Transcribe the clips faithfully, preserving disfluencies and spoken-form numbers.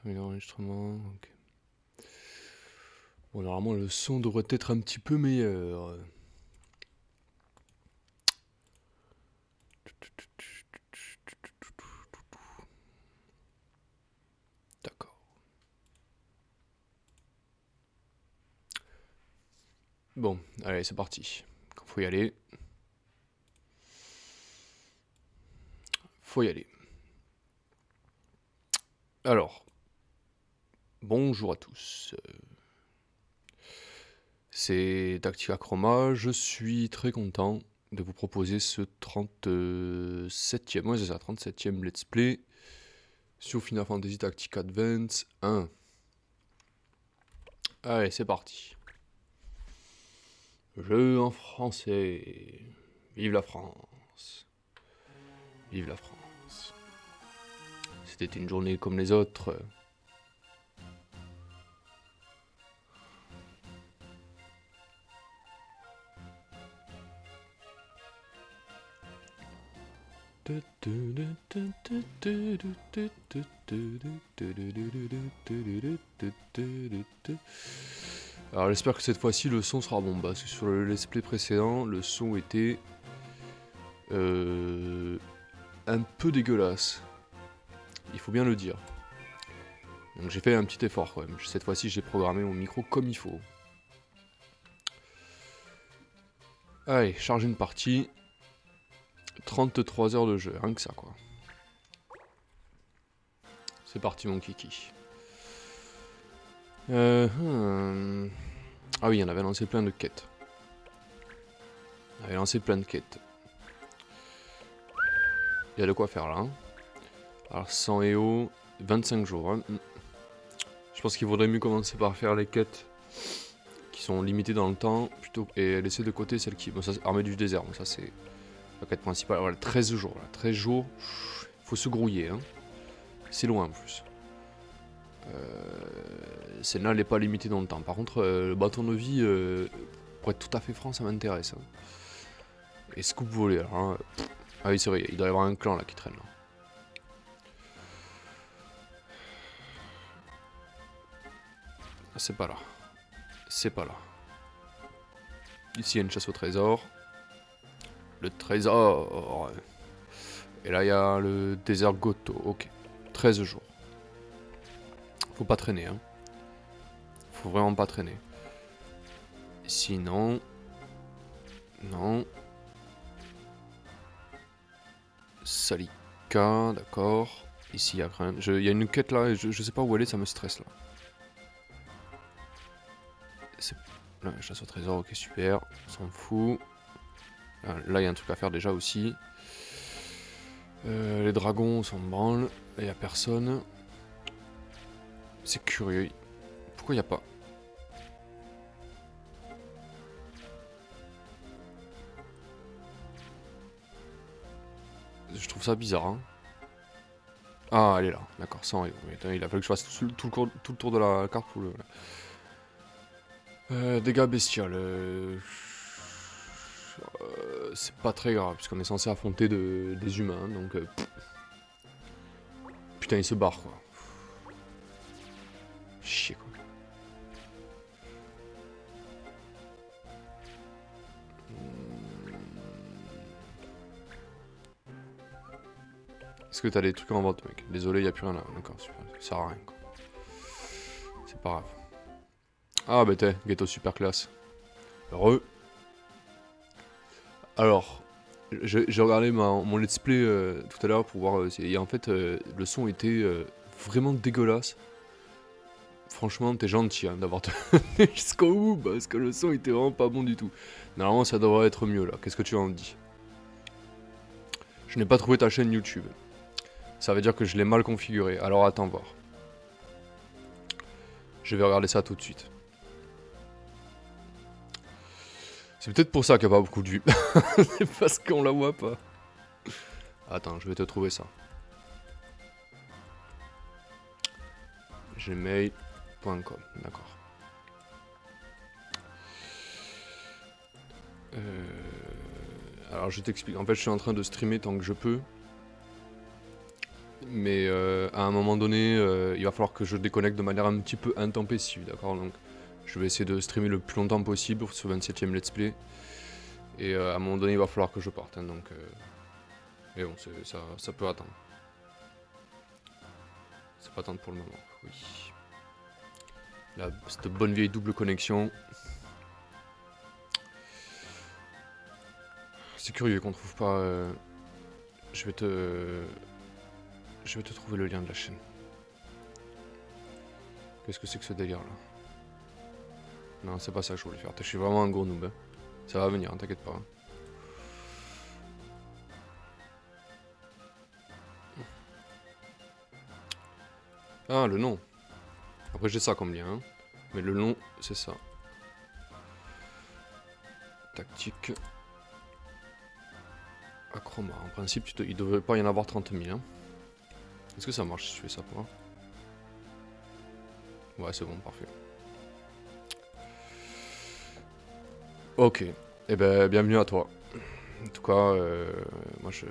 L'enregistrement, ok. Bon, normalement, le son devrait être un petit peu meilleur. D'accord. Bon, allez, c'est parti. Quand faut y aller. Faut y aller. Alors, bonjour à tous. C'est Tactica Chroma. Je suis très content de vous proposer ce trente-septième, ouais, c'est ça, trente-septième Let's Play sur Final Fantasy Tactics Advance un. Allez, c'est parti. Jeu en français. Vive la France. Vive la France. C'était une journée comme les autres. Alors j'espère que cette fois-ci le son sera bon, parce que sur le let's play précédent, le son était euh, un peu dégueulasse. Il faut bien le dire. Donc j'ai fait un petit effort quand même. Cette fois-ci j'ai programmé mon micro comme il faut. Allez, charge une partie. trente-trois heures de jeu, rien que ça quoi. C'est parti mon kiki. Euh, hmm. Ah oui, on avait lancé plein de quêtes. On avait lancé plein de quêtes. Il y a de quoi faire là. Hein. Alors cent E O, vingt-cinq jours. Hein. Je pense qu'il vaudrait mieux commencer par faire les quêtes qui sont limitées dans le temps plutôt et laisser de côté celles qui... Bon ça c'est armée du désert, mais ça c'est la quête principale. Voilà, treize jours. Là. treize jours, faut se grouiller. Hein. C'est loin en plus. Euh, Celle-là elle n'est pas limitée dans le temps. Par contre, euh, le bâton de vie, euh, pour être tout à fait franc, ça m'intéresse. Hein. Et scoop volé, alors. Hein. Ah oui, c'est vrai, il doit y avoir un clan là qui traîne là. C'est pas là. C'est pas là. Ici, il y a une chasse au trésor. Le trésor. Et là, il y a le désert Goto. Ok. treize jours. Faut pas traîner, hein. Faut vraiment pas traîner. Sinon... Non. Salika, d'accord. Ici, il y a rien. Il y a une quête là, et je, je sais pas où elle est, ça me stresse là. C'est... Là, chasse au trésor, ok, super. On s'en fout. Là, il y a un truc à faire déjà aussi. Euh, les dragons, on s'en branle. Il n'y a personne. C'est curieux. Pourquoi il n'y a pas... Je trouve ça bizarre. Hein. Ah, elle est là. D'accord, cent. Il a fallu que je fasse tout, tout, le, cours, tout le tour de la carte pour le... Euh, dégâts bestial. Euh... Euh, c'est pas très grave, puisqu'on est censé affronter de, des humains, donc... Euh... Putain, il se barre, quoi. Chier, quoi. Est-ce que t'as des trucs en vente, mec? Désolé, y a plus rien là. D'accord, super. Ça sert à rien, quoi. C'est pas grave. Ah, bah t'es, ghetto super classe. Heureux. Alors, j'ai regardé ma, mon let's play euh, tout à l'heure pour voir. Euh, et en fait, euh, le son était euh, vraiment dégueulasse. Franchement, t'es gentil hein, d'avoir tenu jusqu'au bout parce que le son était vraiment pas bon du tout. Normalement, ça devrait être mieux là. Qu'est-ce que tu en dis? Je n'ai pas trouvé ta chaîne YouTube. Ça veut dire que je l'ai mal configurée. Alors attends voir. Je vais regarder ça tout de suite. C'est peut-être pour ça qu'il n'y a pas beaucoup de vues. C'est parce qu'on la voit pas. Attends, je vais te trouver ça. gmail point com, d'accord. Euh... Alors je t'explique. En fait, je suis en train de streamer tant que je peux. Mais euh, à un moment donné, euh, il va falloir que je déconnecte de manière un petit peu intempestive, d'accord? Donc je vais essayer de streamer le plus longtemps possible sur ce vingt-septième let's play. Et euh, à un moment donné, il va falloir que je parte, hein, donc... Euh... Mais bon, ça, ça peut attendre. Ça peut attendre pour le moment, oui. Là, cette bonne vieille double connexion. C'est curieux qu'on trouve pas... Euh... Je vais te... Je vais te trouver le lien de la chaîne. Qu'est-ce que c'est que ce délire là? Non, c'est pas ça que je voulais faire. Je suis vraiment un gros noob. Hein. Ça va venir, hein, t'inquiète pas. Hein. Ah, le nom. Après, j'ai ça comme lien. Hein. Mais le nom, c'est ça. Tactique. Acroma. En principe, te... il devrait pas y en avoir trente mille. Hein. Est-ce que ça marche si je fais ça pour? Ouais, c'est bon, parfait. Ok. Eh ben, bienvenue à toi. En tout cas, euh, moi je...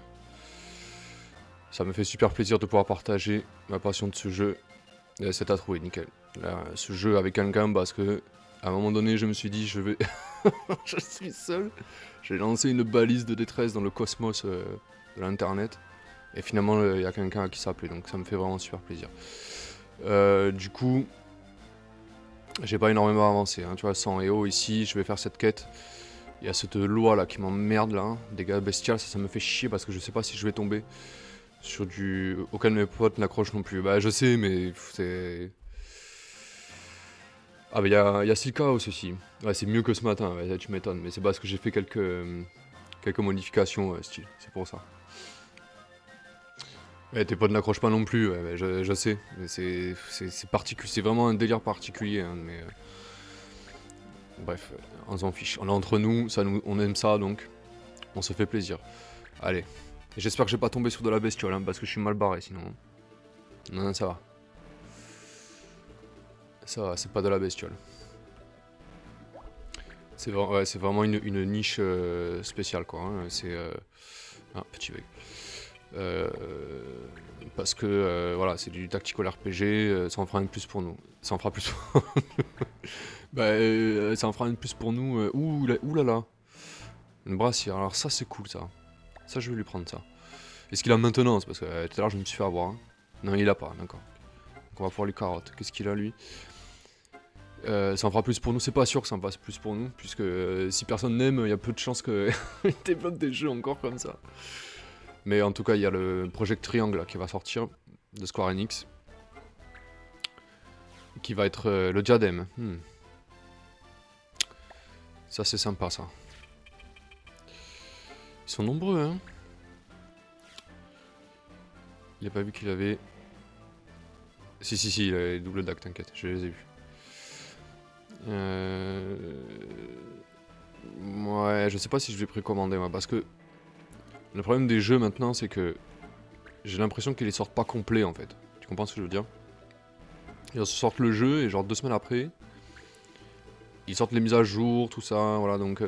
Ça me fait super plaisir de pouvoir partager ma passion de ce jeu. C'est à trouver, nickel. Là, ce jeu avec quelqu'un parce que, à un moment donné, je me suis dit, je vais... je suis seul. J'ai lancé une balise de détresse dans le cosmos euh, de l'internet. Et finalement, il y a quelqu'un à qui s'appeler, donc ça me fait vraiment super plaisir. Euh, du coup, j'ai pas énormément avancé. Hein, tu vois, sans E O ici, je vais faire cette quête. Il y a cette loi là qui m'emmerde là, hein, des gars bestiales, ça, ça me fait chier parce que je sais pas si je vais tomber sur du... Aucun de mes potes n'accroche non plus. Bah je sais, mais c'est... Ah bah il y a, y a Silka aussi. Ouais, c'est mieux que ce matin, ouais, tu m'étonnes. Mais c'est parce que j'ai fait quelques, euh, quelques modifications, euh, style, c'est pour ça. Ouais, tes potes n'accrochent pas non plus, ouais, ouais, je, je sais. C'est particulier, c'est vraiment un délire particulier, hein, mais... Euh... Bref, on s'en fiche. On est entre nous, ça nous, on aime ça, donc on se fait plaisir. Allez. J'espère que je vais pas tomber sur de la bestiole, hein, parce que je suis mal barré sinon. Non, non, ça va. Ça va, c'est pas de la bestiole. C'est ouais, vraiment une, une niche euh, spéciale, quoi. Hein. C'est... Euh... Ah, petit bug. Euh, parce que, euh, voilà, c'est du tactical R P G, euh, ça en fera une plus pour nous. Ça en fera plus pour nous. Bah, euh, ça en fera une plus pour nous. Euh, ouh, là, ouh là là. Une brassière, alors ça c'est cool ça. Ça je vais lui prendre ça. Est-ce qu'il a maintenance? Parce que euh, tout à l'heure je me suis fait avoir. Hein. Non, il a pas, d'accord. Donc on va pouvoir lui carotte. Qu'est-ce qu'il a lui? euh, Ça en fera plus pour nous, c'est pas sûr que ça en fasse plus pour nous. Puisque euh, si personne n'aime, il y a peu de chances qu'il développe des jeux encore comme ça. Mais en tout cas, il y a le Project Triangle là, qui va sortir de Square Enix. Qui va être euh, le diadème. Hmm. Ça c'est sympa ça. Ils sont nombreux hein. Il a pas vu qu'il avait... Si si si, il a les doubles dac, t'inquiète, je les ai vus. Euh... Ouais, je sais pas si je vais précommander moi, parce que... Le problème des jeux maintenant, c'est que... J'ai l'impression qu'ils les sortent pas complets en fait. Tu comprends ce que je veux dire? Ils sortent le jeu et genre deux semaines après... Ils sortent les mises à jour, tout ça, voilà donc...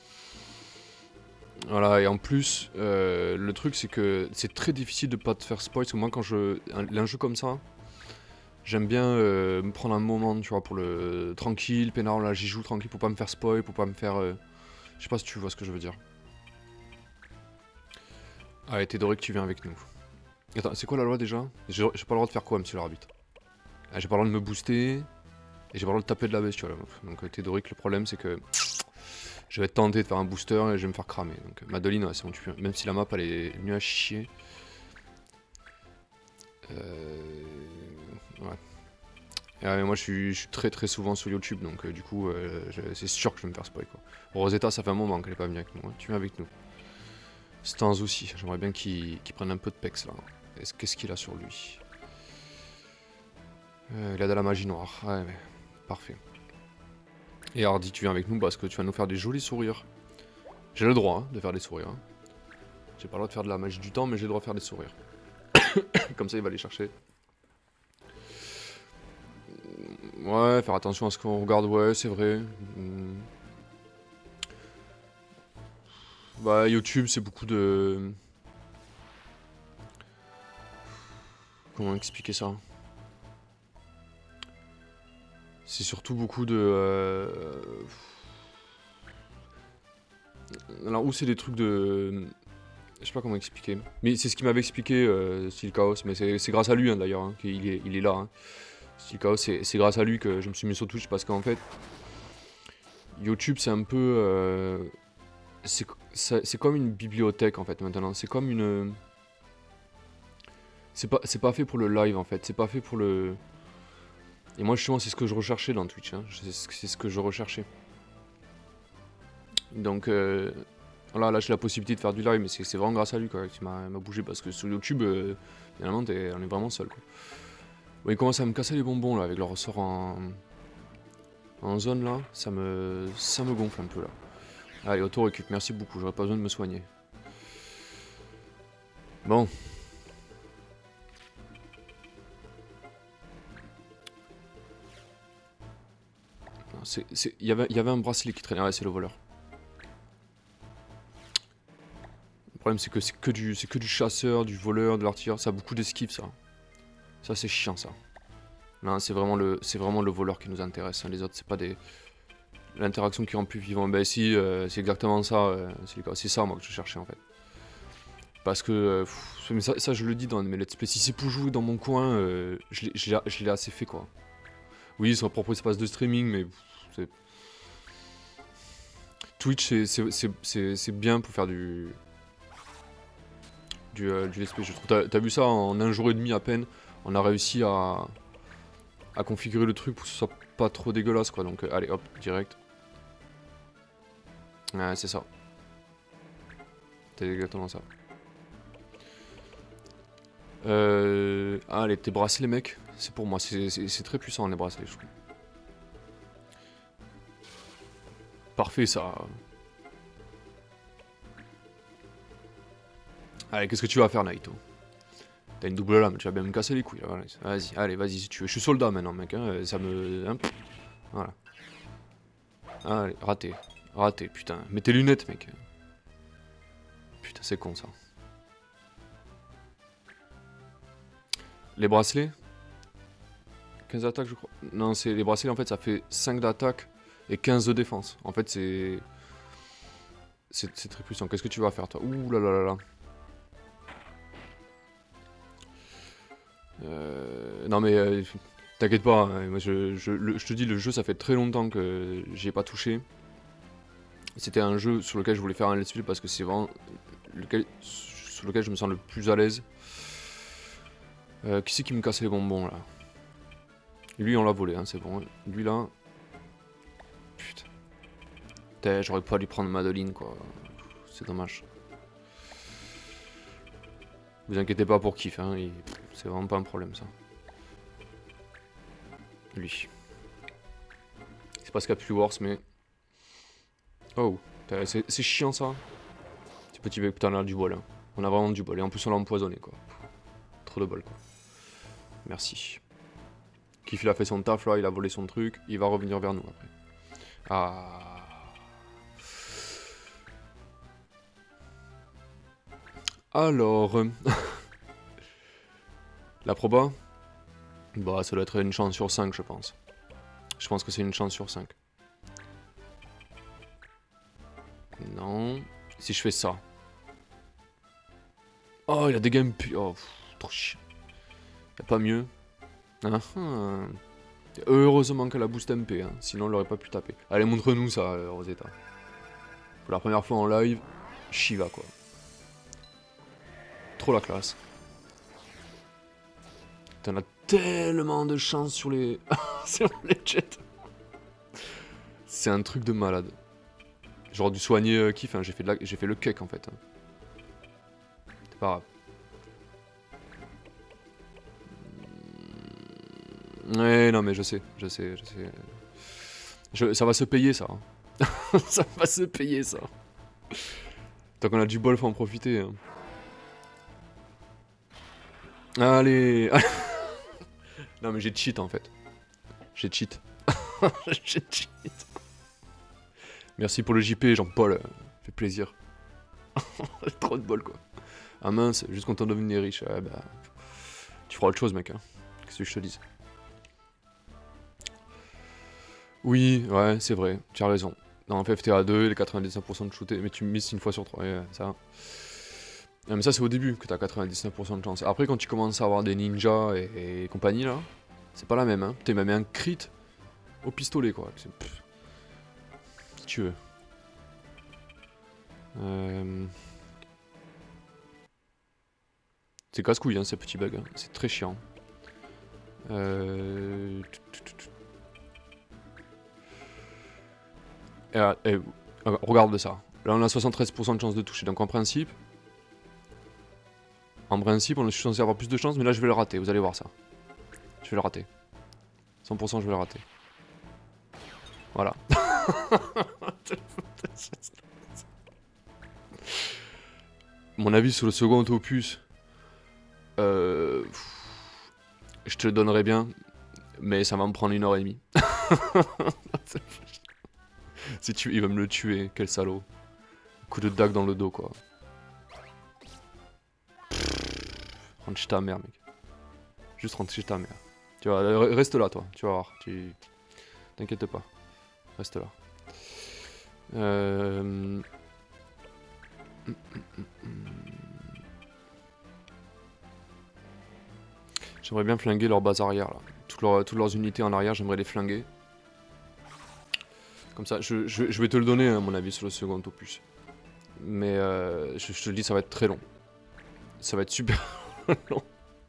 Voilà, et en plus, euh, le truc c'est que c'est très difficile de pas te faire spoil, parce que moi quand je... Un, un jeu comme ça, j'aime bien euh, me prendre un moment, tu vois, pour le... Tranquille, peinard, là j'y joue tranquille, pour pas me faire spoil, pour pas me faire... Euh... Je sais pas si tu vois ce que je veux dire. Allez, Théodoric, tu viens avec nous. Attends, c'est quoi la loi déjà? J'ai pas le droit de faire quoi, monsieur l'arbitre? Ah, j'ai pas le droit de me booster, et j'ai pas le droit de taper de la bestiole. Donc Théodoric, le problème c'est que... Je vais être tenté de faire un booster et je vais me faire cramer. Donc Madeline, ouais, c'est bon, tu peux... Même si la map elle est nulle à chier. Euh... Ouais. Et, ouais, moi je suis, je suis très très souvent sur YouTube, donc euh, du coup euh, c'est sûr que je vais me faire spoil quoi. Rosetta, ça fait un moment qu'elle est pas venue avec nous. Hein. Tu viens avec nous. Stanz aussi, j'aimerais bien qu'il qu prenne un peu de pex là. Qu'est-ce qu'il a sur lui? euh, Il a de la magie noire. Ouais, mais parfait. Et Hardy, tu viens avec nous parce que tu vas nous faire des jolis sourires. J'ai le droit hein, de faire des sourires. Hein. J'ai pas le droit de faire de la magie du temps, mais j'ai le droit de faire des sourires. Comme ça, il va les chercher. Ouais, faire attention à ce qu'on regarde, ouais, c'est vrai. Hmm. Bah, YouTube, c'est beaucoup de... Comment expliquer ça? C'est surtout beaucoup de... Euh... Alors, où c'est des trucs de... Je sais pas comment expliquer. Mais c'est ce qu'il m'avait expliqué, euh, Steel Chaos. Mais c'est grâce à lui, hein, d'ailleurs, hein, qu'il est, il est là. Hein. Steel Chaos, c'est grâce à lui que je me suis mis sur Twitch. Parce qu'en fait, YouTube, c'est un peu... Euh... C'est comme une bibliothèque, en fait, maintenant. C'est comme une... C'est pas, pas fait pour le live, en fait. C'est pas fait pour le... Et moi, justement, c'est ce que je recherchais dans Twitch. Hein. C'est ce que je recherchais. Donc... Euh... Voilà, là j'ai la possibilité de faire du live, mais c'est vraiment grâce à lui quoi, qui m'a bougé parce que sur YouTube, euh, finalement, on est vraiment seul quoi. Bon, ils commencent à me casser les bonbons là avec leur ressort en, en zone là, ça me, ça me gonfle un peu là. Allez, auto-récup, merci beaucoup, j'aurais pas besoin de me soigner. Bon. Il y avait, y avait un bracelet qui traînait, ouais, c'est le voleur. Le problème c'est que c'est que du c'est que du chasseur, du voleur, de l'artilleur, ça a beaucoup d'esquives ça. Ça c'est chiant ça. Là c'est vraiment le c'est vraiment le voleur qui nous intéresse, hein. Les autres c'est pas des... L'interaction qui rend plus vivant. Ben si, euh, c'est exactement ça, euh, c'est ça moi que je cherchais en fait. Parce que, euh, pff, mais ça, ça je le dis dans mes let's play, si c'est pour jouer dans mon coin, euh, je l'ai assez fait quoi. Oui, son propre espace de streaming, mais c'est... Twitch c'est bien pour faire du... Du, euh, du let's play, je trouve. T'as t'as vu ça en un jour et demi à peine, on a réussi à, à configurer le truc pour que ce soit pas trop dégueulasse quoi. Donc euh, allez hop, direct. Ouais, c'est ça. C'est exactement ça. Euh... Ah, allez, tes bracelets mec, c'est pour moi, c'est très puissant les bracelets je trouve. Parfait ça. Allez, qu'est-ce que tu vas faire, Naito? T'as une double lame, tu vas bien me casser les couilles. Vas-y, allez, vas-y si tu veux. Je suis soldat maintenant, mec. Hein, ça me... Hein, voilà. Allez, raté. Raté, putain. Mets tes lunettes, mec. Putain, c'est con, ça. Les bracelets quinze d'attaque, je crois. Non, c'est les bracelets, en fait, ça fait cinq d'attaque et quinze de défense. En fait, c'est... C'est très puissant. Qu'est-ce que tu vas faire, toi? Ouh là là là là. Euh, non mais euh, t'inquiète pas, hein, moi je, je, le, je te dis le jeu ça fait très longtemps que j'y ai pas touché. C'était un jeu sur lequel je voulais faire un let's play parce que c'est vraiment lequel, sur lequel je me sens le plus à l'aise. Euh, qui c'est qui me casse les bonbons là? Lui on l'a volé, hein, c'est bon. Lui là... Putain. J'aurais pas dû prendre Madeline quoi. C'est dommage. Vous inquiétez pas pour Kiff, hein, il... c'est vraiment pas un problème ça. Lui. C'est pas ce qu'il y a de plus worse, mais... Oh, c'est chiant ça. Ces petits mecs, putain, on a du bol. Hein. On a vraiment du bol, et en plus on l'a empoisonné quoi. Trop de bol quoi. Merci. Kiff il a fait son taf là, il a volé son truc, il va revenir vers nous après. Ah... Alors... La proba? Bah ça doit être une chance sur cinq je pense. Je pense que c'est une chance sur cinq. Non. Si je fais ça. Oh il a des games... Oh pff, trop chiant. Y'a pas mieux. Ah, ah. Heureusement qu'elle a boost M P, hein. Sinon elle aurait pas pu taper. Allez montre-nous ça euh, Rosetta. Pour la première fois en live, Shiva quoi. Trop la classe. T'en as tellement de chance sur les... sur les jets. C'est un truc de malade. J'aurais dû soigner euh, Kiff, hein. J'ai fait, la... fait le cake en fait. Hein. C'est pas grave. Ouais, non mais je sais, je sais, je sais. Je... Ça va se payer ça. Hein. Ça va se payer ça. Tant qu'on a du bol, faut en profiter. Hein. Allez. Non mais j'ai cheat en fait. J'ai cheat. J'ai cheat. Merci pour le J P, Jean-Paul. Fait plaisir. Trop de bol quoi. Ah mince, juste content de devenir riche. Ah, bah, tu feras autre chose, mec. Hein. Qu'est-ce que je te dise? Oui, ouais, c'est vrai, tu as raison. Dans F F T A deux, les quatre-vingt-dix-neuf pour cent de shooter, mais tu misses une fois sur trois, ouais, ça. Non, mais ça, c'est au début que t'as quatre-vingt-dix-neuf pour cent de chance. Après, quand tu commences à avoir des ninjas et, et compagnie, là, c'est pas la même, hein. T'es même un crit au pistolet, quoi. Si tu veux. Euh... C'est casse-couille, hein, ces petits bugs. Hein. C'est très chiant. Euh... Et, et, regarde ça. Là, on a soixante-treize pour cent de chance de toucher. Donc, en principe... En principe, on est censé avoir plus de chance, mais là, je vais le rater. Vous allez voir ça. Je vais le rater. cent pour cent, je vais le rater. Voilà. Mon avis sur le second opus... Euh... Je te le donnerai bien, mais ça va me prendre une heure et demie. Si tu... Il va me le tuer, quel salaud. Coup de dague dans le dos, quoi. Rentre chez ta mère, mec. Juste rentre chez ta mère. Tu vois, reste là, toi. Tu vas voir. Tu... T'inquiète pas. Reste là. Euh... J'aimerais bien flinguer leur base arrière, là. Toutes, leur, toutes leurs unités en arrière, j'aimerais les flinguer. Comme ça, je, je, je vais te le donner, hein, mon avis, sur le second opus. Mais euh, je, je te le dis, ça va être très long. Ça va être super long.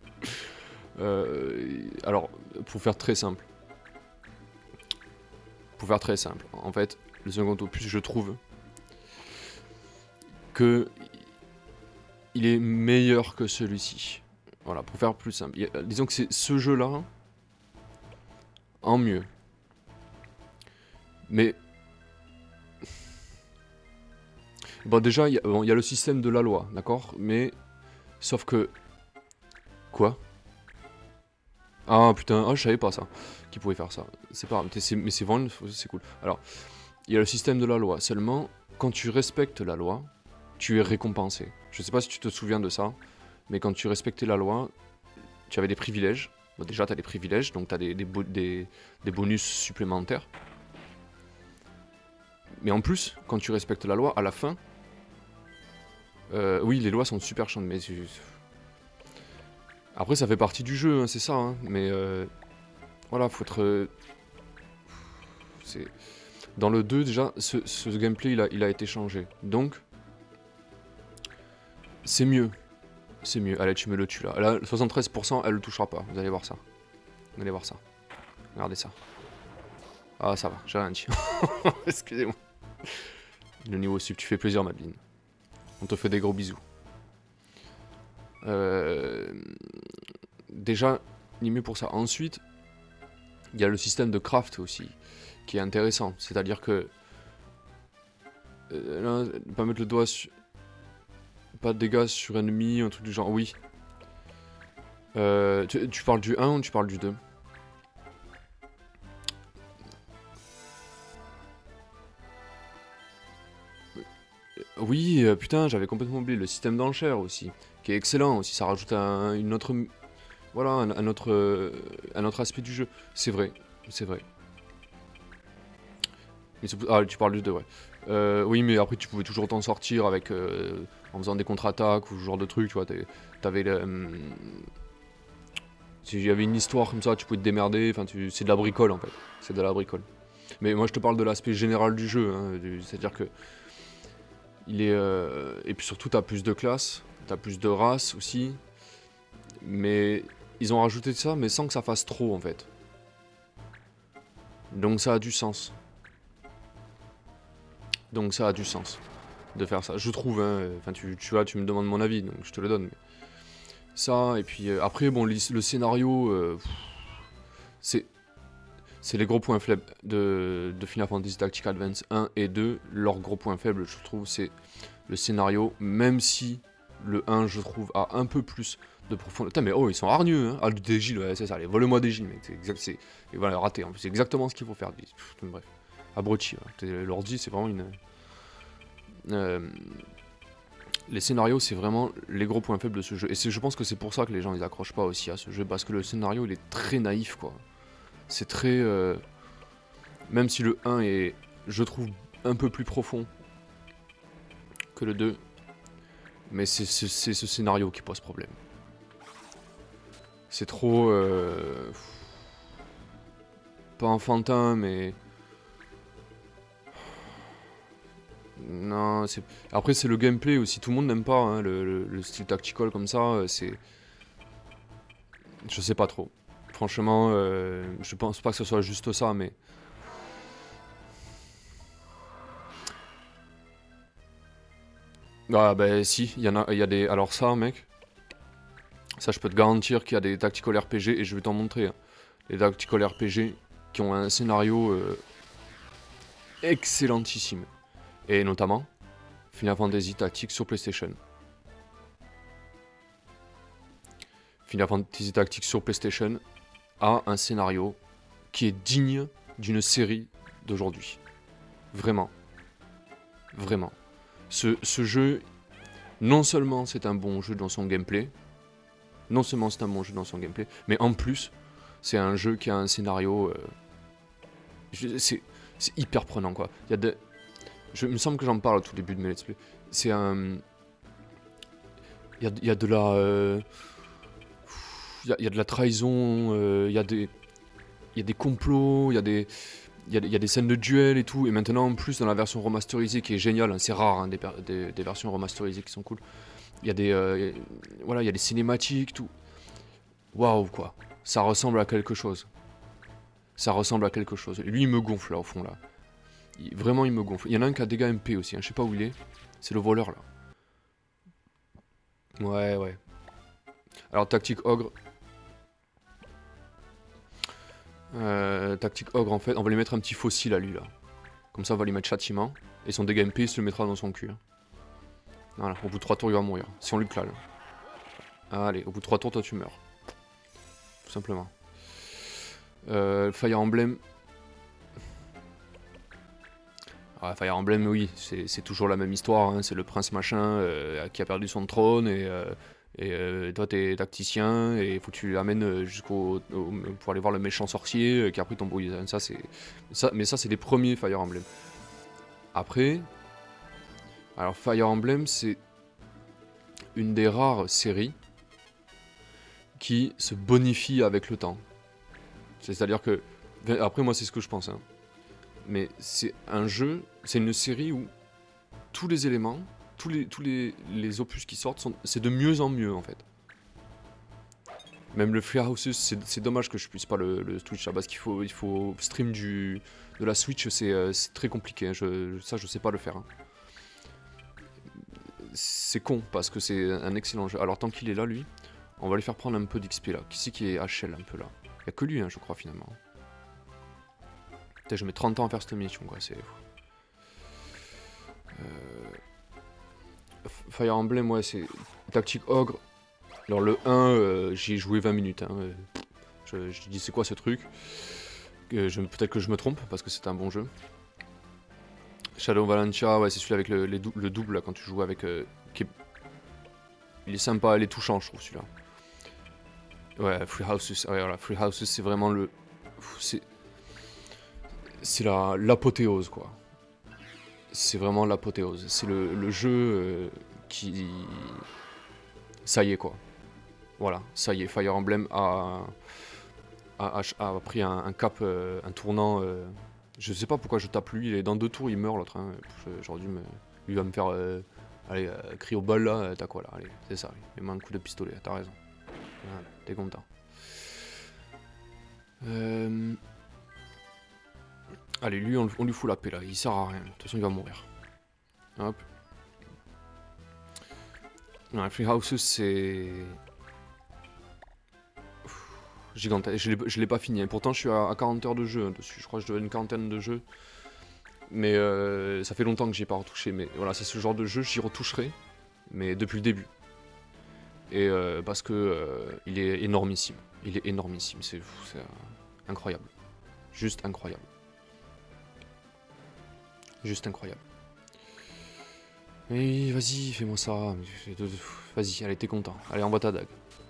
Euh, alors, pour faire très simple. Pour faire très simple. En fait, le second opus, je trouve que il est meilleur que celui-ci. Voilà, pour faire plus simple. Il y a, disons que c'est ce jeu-là en mieux. Mais... Bon, déjà, il y, bon, y a le système de la loi, d'accord? Mais... Sauf que... Quoi? Ah, putain, ah, je savais pas ça. Qui pouvait faire ça. C'est pas grave, mais c'est vraiment... C'est cool. Alors, il y a le système de la loi. Seulement, quand tu respectes la loi, tu es récompensé. Je sais pas si tu te souviens de ça, mais quand tu respectais la loi, tu avais des privilèges. Bon, déjà, tu as des privilèges, donc tu as des, des, des, des bonus supplémentaires. Mais en plus, quand tu respectes la loi, à la fin... Euh, oui, les lois sont super chiantes, mais... Après, ça fait partie du jeu, hein, c'est ça, hein, mais... Euh, voilà, faut être... Euh, c'est... Dans le deux, déjà, ce, ce gameplay, il a, il a été changé. Donc... C'est mieux. C'est mieux. Allez, tu me le tues, là. Là, soixante-treize pour cent, elle le touchera pas. Vous allez voir ça. Vous allez voir ça. Regardez ça. Ah, ça va, j'ai rien dit. Excusez-moi. Le niveau sub, tu fais plaisir, Madeleine. On te fait des gros bisous. Euh... Déjà, ni mieux pour ça. Ensuite, il y a le système de craft aussi, qui est intéressant. C'est-à-dire que... Euh, là, pas mettre le doigt sur... Pas de dégâts sur ennemi, un truc du genre, oui. Euh, tu, tu parles du un ou tu parles du deux? Oui, euh, putain, j'avais complètement oublié le système d'enchères aussi, qui est excellent aussi, ça rajoute un, une autre... Voilà, un, un, autre, euh, un autre aspect du jeu. C'est vrai, c'est vrai. Mais ah, tu parles du deux, ouais. Euh, oui, mais après, tu pouvais toujours t'en sortir avec... Euh, en faisant des contre-attaques ou ce genre de trucs, tu vois. T'avais... Euh, S'il y avait une histoire comme ça, tu pouvais te démerder. Enfin, tu... c'est de la bricole, en fait. C'est de la bricole. Mais moi, je te parle de l'aspect général du jeu. Hein, c'est-à-dire que... Il est... Euh, et puis surtout, t'as plus de classes. T'as plus de races aussi. Mais... Ils ont rajouté ça, mais sans que ça fasse trop, en fait. Donc ça a du sens. Donc ça a du sens de faire ça. Je trouve, hein, enfin tu, tu vois, tu me demandes mon avis, donc je te le donne. Mais... Ça, et puis euh, après, bon, le, le scénario, euh, c'est c'est les gros points faibles de, de Final Fantasy Tactics Advance un et deux. Leur gros point faible, je trouve, c'est le scénario, même si le un, je trouve, a un peu plus de profondeur. Putain, mais oh, ils sont hargneux, hein. Ah, des Gilles, ouais, c'est ça, allez, vole-moi des Gilles, mec. C'est exact, c'est... Et voilà, raté, en plus, c'est exactement ce qu'il faut faire. Pff, bref. Abruti, voilà. L'ordi, c'est vraiment une... Euh... Les scénarios, c'est vraiment les gros points faibles de ce jeu. Et je pense que c'est pour ça que les gens ils accrochent pas aussi à ce jeu, parce que le scénario il est très naïf quoi. C'est très... Euh... Même si le un est, je trouve, un peu plus profond que le deux, mais c'est ce scénario qui pose problème. C'est trop... Euh... Pas enfantin, mais... Non, c'est... Après, c'est le gameplay aussi. Tout le monde n'aime pas hein, le, le, le style tactical comme ça. C'est... Je sais pas trop. Franchement, euh, je pense pas que ce soit juste ça, mais... Ah bah si, il y en a, il y a des... Alors ça, mec... Ça, je peux te garantir qu'il y a des tactical R P G, et je vais t'en montrer. Hein. Les tactical R P G qui ont un scénario euh, excellentissime. Et notamment, Final Fantasy Tactics sur PlayStation. Final Fantasy Tactics sur PlayStation a un scénario qui est digne d'une série d'aujourd'hui. Vraiment. Vraiment. Ce, ce jeu, non seulement c'est un bon jeu dans son gameplay, non seulement c'est un bon jeu dans son gameplay, mais en plus, c'est un jeu qui a un scénario... Euh, c'est hyper prenant, quoi. Il y a de... Je, il me semble que j'en parle au tout début de mes let's play. C'est un... Il y a, il y a de la... Euh... Il, y a, il y a de la trahison, euh, il, y a des... il y a des complots, il y a des... Il y, a, il y a des scènes de duel et tout, et maintenant en plus dans la version remasterisée qui est géniale, hein, c'est rare hein, des, des, des versions remasterisées qui sont cool. Il y a des, euh, voilà, il y a des cinématiques, tout. Waouh quoi, ça ressemble à quelque chose. Ça ressemble à quelque chose. Lui il me gonfle là au fond là. Il, vraiment il me gonfle. Il y en a un qui a dégâts M P aussi, hein, je sais pas où il est. C'est le voleur là. Ouais ouais. Alors tactique ogre. Euh, tactique ogre en fait, on va lui mettre un petit fossile à lui là. Comme ça on va lui mettre châtiment. Et son dégât M P il se le mettra dans son cul. Hein. Voilà, au bout de trois tours il va mourir. Si on lui clale. Allez, au bout de trois tours toi tu meurs. Tout simplement. Euh, Fire Emblem. Ah, Fire Emblem oui, c'est toujours la même histoire. Hein. C'est le prince machin euh, qui a perdu son trône et... Euh, Et euh, toi t'es tacticien et il faut que tu l'amènes jusqu'au pour aller voir le méchant sorcier qui a pris ton brouille. Ça c'est ça, mais ça c'est les premiers Fire Emblem. Après, alors Fire Emblem c'est une des rares séries qui se bonifie avec le temps. C'est-à-dire que après moi c'est ce que je pense. Hein. Mais c'est un jeu, c'est une série où tous les éléments Tous, les, tous les, les opus qui sortent, c'est de mieux en mieux en fait. Même le Free Houses, c'est dommage que je puisse pas le, le Twitch là, parce qu'il faut, il faut stream du, de la Switch, c'est euh, très compliqué, hein. je, ça je sais pas le faire. Hein. C'est con, parce que c'est un excellent jeu. Alors tant qu'il est là lui, on va lui faire prendre un peu d'X P là. Qui c'est qui est H L un peu là? Il y a que lui hein, je crois finalement. Putain, je mets trente ans à faire cette mission quoi, c'est... Euh... Fire Emblem, ouais, c'est tactique ogre. Alors le un, euh, j'y ai joué vingt minutes. Hein. Je, je dis c'est quoi ce truc euh, Peut-être que je me trompe, parce que c'est un bon jeu. Shadow Valentia, ouais, c'est celui avec le, dou le double, là, quand tu joues avec... Euh, qui est... Il est sympa, il est touchant, je trouve, celui-là. Ouais, Free Houses, ouais, voilà, Free Houses, c'est vraiment le... C'est l'apothéose, quoi. C'est vraiment l'apothéose. C'est le, le jeu euh, qui... Ça y est, quoi. Voilà, ça y est, Fire Emblem a, a, a, a pris un, un cap, euh, un tournant. Euh, je sais pas pourquoi je tape lui, il est dans deux tours, il meurt l'autre. Hein. J'aurais dû me... Lui va me faire... Euh, allez, euh, crie au bol là, t'as quoi là? Allez, c'est ça, mets-moi un coup de pistolet, t'as raison. Voilà, t'es content. Euh... Allez, lui, on, on lui fout la paix là, il sert à rien, de toute façon il va mourir. Hop. Non, Free Houses c'est... Gigantesque, je l'ai pas fini, et pourtant je suis à, à quarante heures de jeu hein, dessus, je crois que je dois une quarantaine de jeux. Mais euh, ça fait longtemps que j'y ai pas retouché, mais voilà, c'est ce genre de jeu, j'y retoucherai, mais depuis le début. Et euh, parce que euh, il est énormissime, il est énormissime, c'est euh, incroyable. Juste incroyable. Juste incroyable. Oui, vas-y, fais-moi ça. Vas-y, allez, t'es content. Allez, envoie ta dague.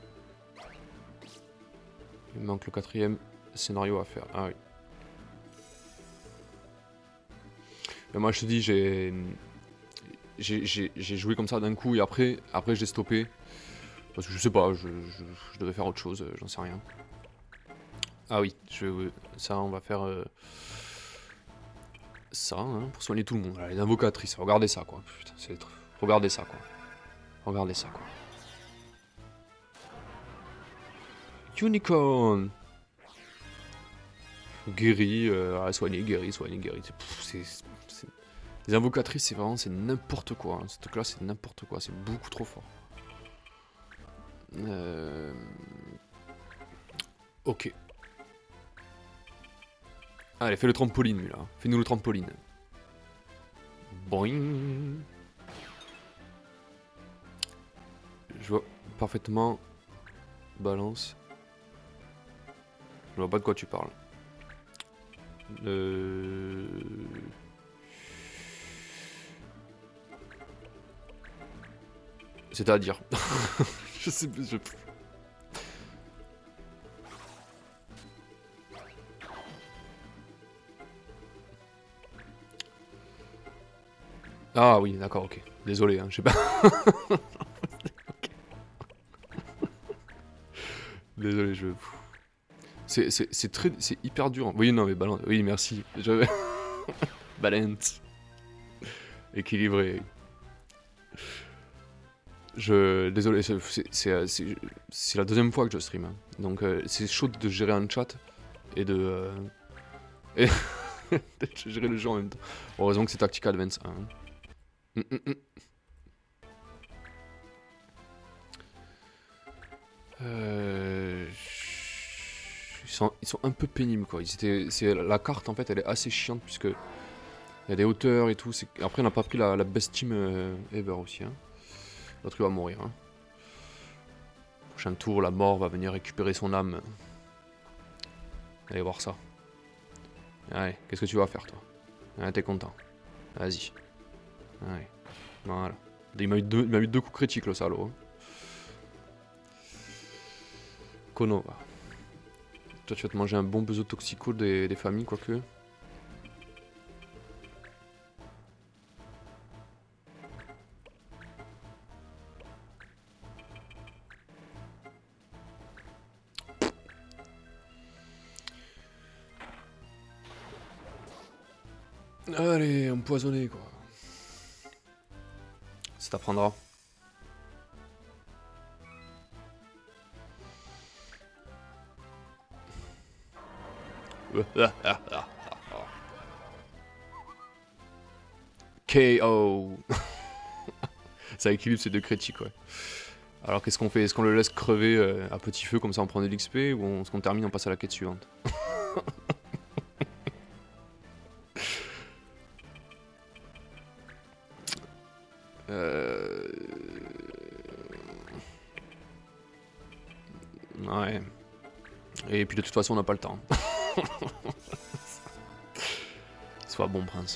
Il me manque le quatrième scénario à faire. Ah oui. Mais moi, je te dis, j'ai... J'ai joué comme ça d'un coup et après, après j'ai stoppé. Parce que je sais pas, je, je, je devais faire autre chose, j'en sais rien. Ah oui, je, ça, on va faire... Euh, ça, hein, pour soigner tout le monde. Là, les invocatrices, regardez ça, quoi. Putain, c'est... Regardez ça, quoi. Regardez ça, quoi. Unicorn. Guéri, euh, soigner, guéri, soigner, guéri. C'est... Les invocatrices, c'est vraiment, c'est n'importe quoi. Hein. Ce truc-là, c'est n'importe quoi. C'est beaucoup trop fort. Euh... Ok. Allez, fais le trampoline, lui, là. Fais-nous le trampoline. Boing. Je vois parfaitement. Balance. Je vois pas de quoi tu parles. Euh... C'est-à-dire. Je sais plus. Je... Ah oui, d'accord, ok. Désolé, hein, je sais pas. Désolé, je... C'est très... C'est hyper dur. Oui, non, mais balance... Oui, merci. Je... Balance. Équilibré. Je... Désolé, c'est la deuxième fois que je stream. Hein. Donc euh, c'est chaud de gérer un chat et de... Euh... Et de gérer le jeu en même temps. Heureusement que c'est Tactical Advance un. Hein. Mm -mm -mm. Euh... Ils, sont, ils sont un peu pénibles quoi. Ils étaient, la carte en fait elle est assez chiante puisque il y a des hauteurs et tout. Après on n'a pas pris la, la best team euh, ever aussi. Hein. L'autre il va mourir. Hein. Prochain tour, la mort va venir récupérer son âme. Allez voir ça. Allez, qu'est-ce que tu vas faire toi? Ah, t'es content. Vas-y. Allez. Voilà. Il m'a eu, eu deux coups critiques le salaud. Hein. Konova. Toi tu vas te manger un bon beso toxico des, des familles quoique. Allez, empoisonné quoi. Ça t'apprendra. K O. Ça équilibre ces deux critiques, ouais. Alors qu'est-ce qu'on fait? Est-ce qu'on le laisse crever euh, à petit feu, comme ça on prend de l'X P, ou est-ce qu'on termine, on passe à la quête suivante? euh... Ouais. Et puis de toute façon on n'a pas le temps. Sois bon prince.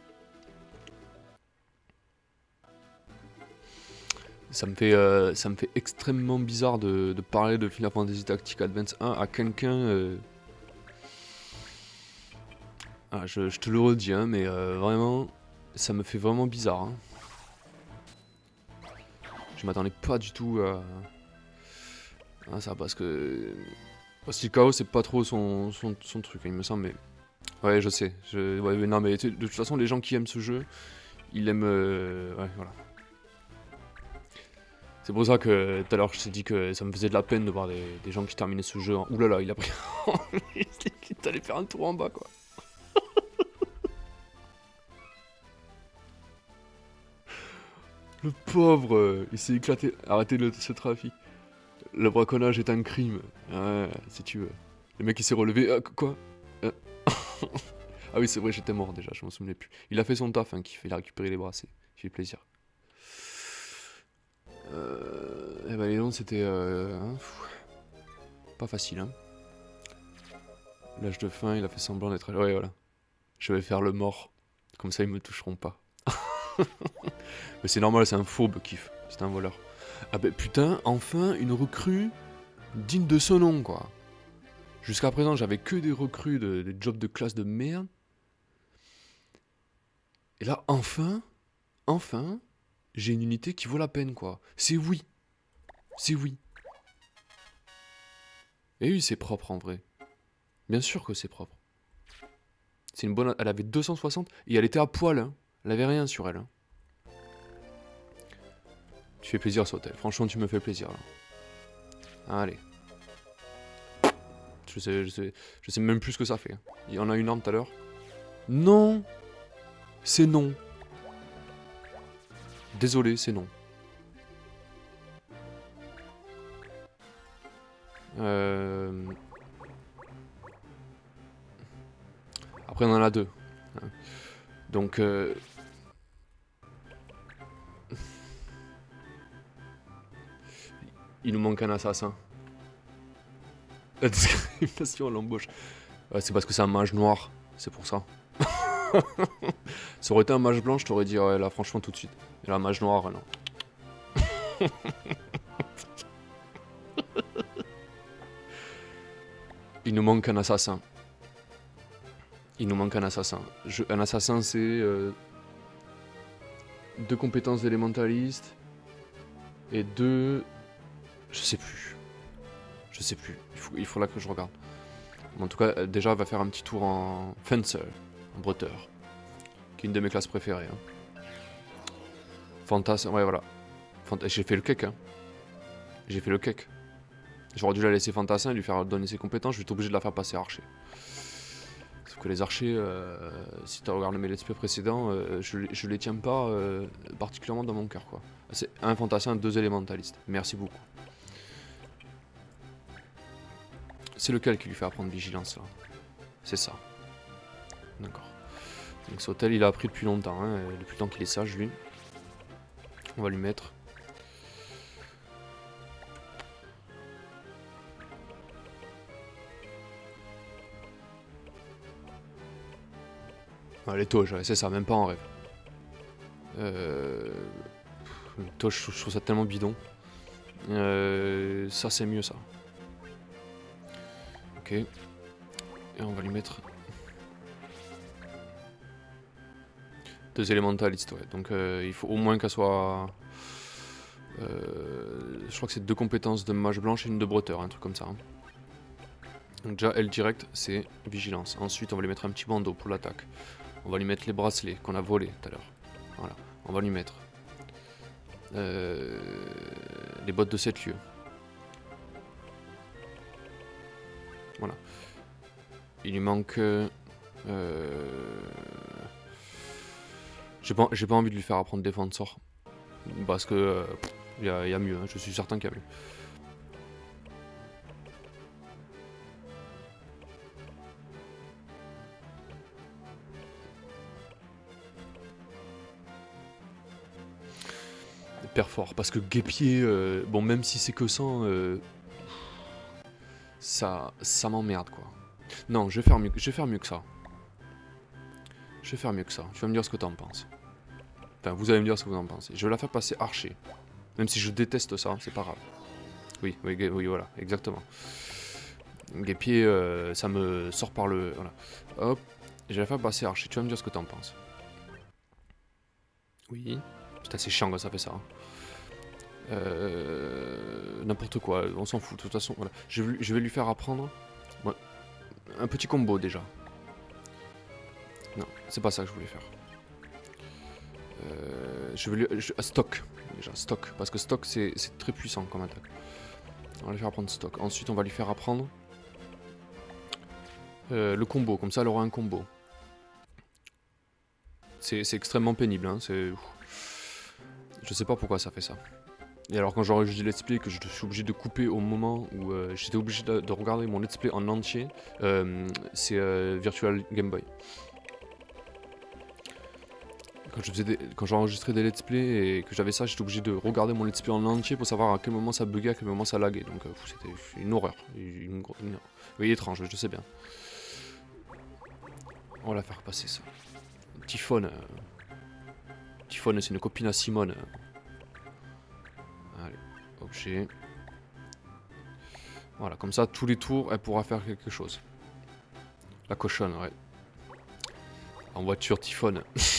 Ça me fait, euh, ça me fait extrêmement bizarre de, de parler de Final Fantasy Tactical Advance un à quelqu'un... Euh... Ah, je, je te le redis, hein, mais euh, vraiment, ça me fait vraiment bizarre. Hein. Je m'attendais pas du tout à... à ça, parce que... Aussi Chaos, c'est pas trop son, son, son truc, il me semble, mais... Ouais, je sais. Je... Ouais, mais non, mais de toute façon, les gens qui aiment ce jeu, ils aiment... Euh... Ouais, voilà. C'est pour ça que tout à l'heure je t'ai dit que ça me faisait de la peine de voir des, des gens qui terminaient ce jeu en... Oulala, il a pris... il allait faire un tour en bas, quoi. Le pauvre, il s'est éclaté. Arrêtez le, ce trafic. Le braconnage est un crime. Ouais, si tu veux. Le mec il s'est relevé. Ah, quoi ah. Ah oui, c'est vrai, j'étais mort déjà, je m'en souvenais plus. Il a fait son taf, hein, il a récupéré les bracelets. Il fait plaisir. Euh... Eh ben les noms c'était... Euh... Hein, pas facile, hein. L'âge de fin, il a fait semblant d'être... Ouais, voilà. Je vais faire le mort. Comme ça, ils me toucheront pas. Mais c'est normal, c'est un phobe kiff. C'est un voleur. Ah bah putain, enfin une recrue digne de ce nom quoi. Jusqu'à présent j'avais que des recrues de, des jobs de classe de merde. Et là enfin, enfin, j'ai une unité qui vaut la peine quoi. C'est oui. C'est oui. Et oui c'est propre en vrai. Bien sûr que c'est propre. C'est une bonne... Elle avait deux cent soixante et elle était à poil. Hein. Elle avait rien sur elle. Hein. Tu fais plaisir, Sautel. Franchement, tu me fais plaisir, là. Allez. Je sais, je sais, je sais même plus ce que ça fait. Hein. Il y en a une arme tout à l'heure. Non. C'est non. Désolé, c'est non. Euh... Après, on en a deux. Donc... Euh... Il nous manque un assassin. La discrimination à l'embauche. Ouais, c'est parce que c'est un mage noir. C'est pour ça. Ça aurait été un mage blanc, je t'aurais dit, ouais, là, franchement, tout de suite. Et là, mage noir, non. Il nous manque un assassin. Il nous manque un assassin. Je, un assassin, c'est... Euh, deux compétences d'élémentaliste. Et deux... Je sais plus. Je sais plus. Il faut, il faut là que je regarde. En tout cas, déjà, elle va faire un petit tour en Fencer, en bretteur. Qui est une de mes classes préférées. Hein. Fantasme, ouais, voilà. Fant J'ai fait le cake. Hein. J'ai fait le cake. J'aurais dû la laisser fantassin et lui faire donner ses compétences. Je vais être obligé de la faire passer archer. Sauf que les archers, euh, si tu regardes mes let's play précédents, euh, je, je les tiens pas euh, particulièrement dans mon cœur. C'est un fantassin, deux élémentalistes. Merci beaucoup. C'est lequel qui lui fait apprendre vigilance là? C'est ça. D'accord. Donc Sautel il a appris depuis longtemps, hein, depuis le temps qu'il est sage lui. On va lui mettre. Ah, les toges, c'est ça, même pas en rêve. Euh... Les toges, je trouve ça tellement bidon. Euh... Ça c'est mieux ça. Ok. Et on va lui mettre deux élémentalistes, ouais. Donc euh, il faut au moins qu'elle soit... Euh, je crois que c'est deux compétences de mage blanche et une de bretteur, un truc comme ça. Hein. Donc déjà, elle direct, c'est vigilance. Ensuite, on va lui mettre un petit bandeau pour l'attaque. On va lui mettre les bracelets qu'on a volés tout à l'heure. Voilà. On va lui mettre euh, les bottes de sept lieues. Voilà. Il lui manque... Euh, J'ai pas, j'ai pas envie de lui faire apprendre défenseur. Parce que... Il euh, y, y a mieux, hein, je suis certain qu'il y a mieux. Hyper fort. Parce que guépier, euh, bon même si c'est que cent, euh, ça, ça m'emmerde quoi. Non, je vais faire mieux, je vais faire mieux que ça. Je vais faire mieux que ça. Tu vas me dire ce que t'en penses. Enfin, vous allez me dire ce que vous en pensez. Je vais la faire passer archer. Même si je déteste ça, c'est pas grave. Oui, oui, oui, voilà, exactement. Guépier, euh, ça me sort par le... Voilà. Hop, je vais la faire passer archer. Tu vas me dire ce que t'en penses. Oui. Putain, c'est chiant quand ça fait ça. Hein. Euh, N'importe quoi, on s'en fout. De toute façon, voilà. Je vais, je vais lui faire apprendre... Ouais, un petit combo déjà. Non, c'est pas ça que je voulais faire. Euh, je vais lui... Je, ah, stock. Déjà, stock. Parce que stock, c'est très puissant comme attaque. On va lui faire apprendre stock. Ensuite, on va lui faire apprendre... Euh, le combo. Comme ça, elle aura un combo. C'est extrêmement pénible. Hein, c'est... Je sais pas pourquoi ça fait ça. Et alors quand j'enregistre des let's play que je suis obligé de couper au moment où euh, j'étais obligé de, de regarder mon let's play en entier, euh, c'est euh, Virtual Game Boy. Quand je faisais des, quand j'enregistrais des let's play et que j'avais ça, j'étais obligé de regarder mon let's play en entier pour savoir à quel moment ça buguait, à quel moment ça laguait. Donc euh, c'était une horreur. Une, une, une, oui, étrange, je sais bien. On va la faire passer ça. Typhon. Euh, Typhon, c'est une copine à Simone. Allez, objet. Voilà, comme ça, tous les tours, elle pourra faire quelque chose. La cochonne, ouais. En voiture, Typhon.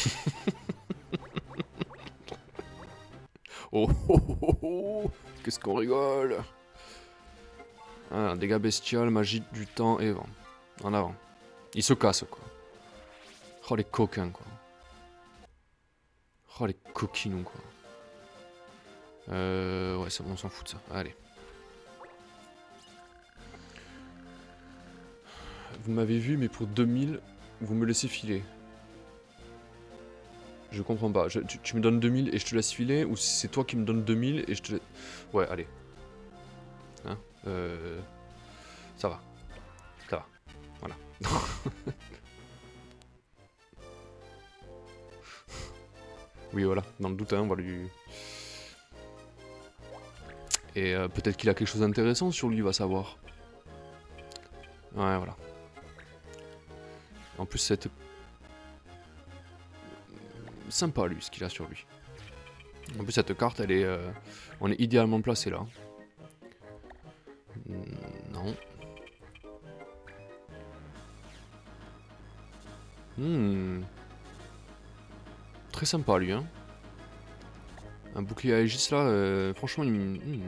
Oh, oh, oh, oh, oh. Qu'est-ce qu'on rigole. Ah, dégâts bestial, magie du temps et vent. En avant. Il se casse, quoi. Oh, les coquins, quoi. Oh, les coquinous, quoi. Euh... Ouais, c'est bon, on s'en fout de ça. Allez. Vous m'avez vu, mais pour deux mille, vous me laissez filer. Je comprends pas. Je, tu, tu me donnes deux mille et je te laisse filer, ou c'est toi qui me donnes deux mille et je te laisse... Ouais, allez. Hein euh... Ça va. Ça va. Voilà. Oui, voilà. Dans le doute, hein, on va lui... Et euh, peut-être qu'il a quelque chose d'intéressant sur lui, va savoir. Ouais, voilà. En plus, cette... Sympa, lui, ce qu'il a sur lui. En plus, cette carte, elle est... Euh... On est idéalement placé, là. Non. Hmm. Très sympa, lui, hein. Un bouclier à Aegis, là, euh, franchement, il... Hmm.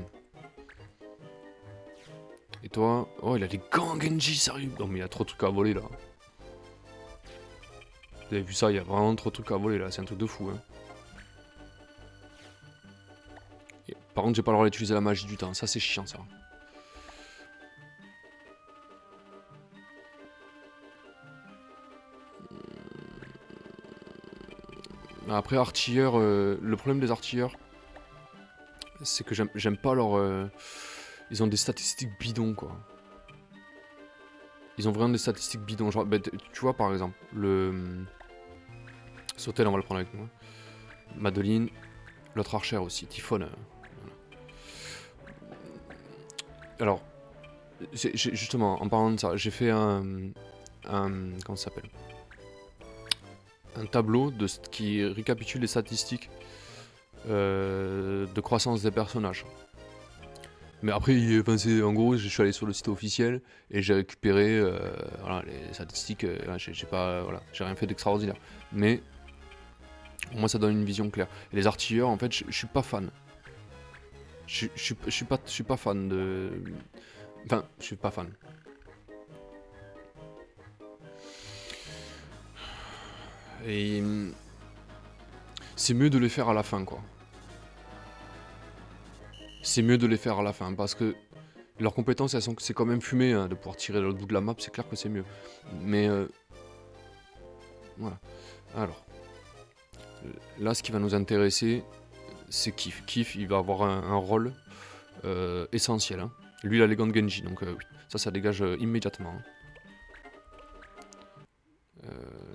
Et toi? Oh, il a des gants Genji, sérieux? Non, mais il y a trop de trucs à voler, là. Vous avez vu ça? Il y a vraiment trop de trucs à voler, là. C'est un truc de fou, hein. Et, par contre, j'ai pas le droit d'utiliser la magie du temps. Ça, c'est chiant, ça. Après, artilleurs, euh, le problème des artilleurs, c'est que j'aime pas leur... Euh, ils ont des statistiques bidons, quoi. Ils ont vraiment des statistiques bidons. Genre, bah, tu vois, par exemple, le... Sautel, on va le prendre avec nous. Madeline, l'autre archère aussi, Typhon. Euh, voilà. Alors, justement, en parlant de ça, j'ai fait un... un comment ça s'appelle ? Un tableau de, qui récapitule les statistiques euh, de croissance des personnages. Mais après, enfin, en gros, je suis allé sur le site officiel et j'ai récupéré euh, voilà, les statistiques. Euh, j'ai pas, voilà, j'ai rien fait d'extraordinaire. Mais au moins, ça donne une vision claire. Et les artilleurs, en fait, je suis pas fan. Je suis pas, je suis pas fan de. Enfin, je suis pas fan. Et c'est mieux de les faire à la fin, quoi. C'est mieux de les faire à la fin, parce que leurs compétences, elles sont, c'est quand même fumé, hein, de pouvoir tirer l'autre bout de la map, c'est clair que c'est mieux. Mais, euh, voilà. Alors, là, ce qui va nous intéresser, c'est Kif. Kif, il va avoir un, un rôle euh, essentiel. Hein. Lui, il a les gants de Genji, donc euh, oui, ça, ça dégage euh, immédiatement. Hein. Euh...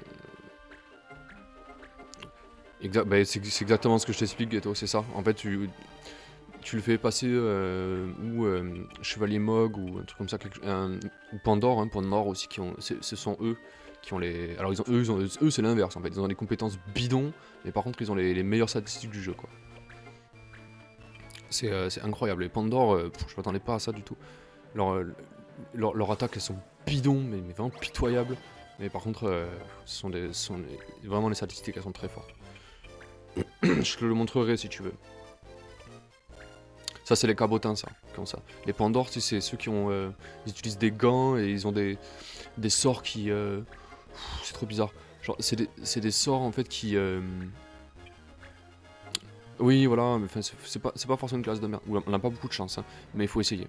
Exact, bah, c'est exactement ce que je t'explique, Ghetto, c'est ça. En fait, tu, tu le fais passer euh, ou euh, Chevalier Mog ou un truc comme ça, quelque, un, ou Pandore, hein, Pandore aussi, qui ont, ce sont eux qui ont les. Alors ils ont, eux, ils ont, eux c'est l'inverse en fait, ils ont des compétences bidons, mais par contre ils ont les, les meilleures statistiques du jeu, quoi. C'est euh, incroyable. Les Pandore, euh, pff, je m'attendais pas à ça du tout. Leur, euh, leur, leur attaque, elles sont bidons, mais, mais vraiment pitoyables. Mais par contre, euh, ce sont, des, ce sont des, vraiment les statistiques, elles sont très fortes. Je te le montrerai si tu veux. Ça, c'est les cabotins, ça, comme ça. Les Pandores, tu sais, c'est ceux qui ont... Euh, ils utilisent des gants et ils ont des, des sorts qui... Euh, c'est trop bizarre. Genre, c'est des, des sorts, en fait, qui... Euh, oui, voilà, mais c'est pas, pas forcément une classe de merde. On n'a pas beaucoup de chance, hein, mais il faut essayer.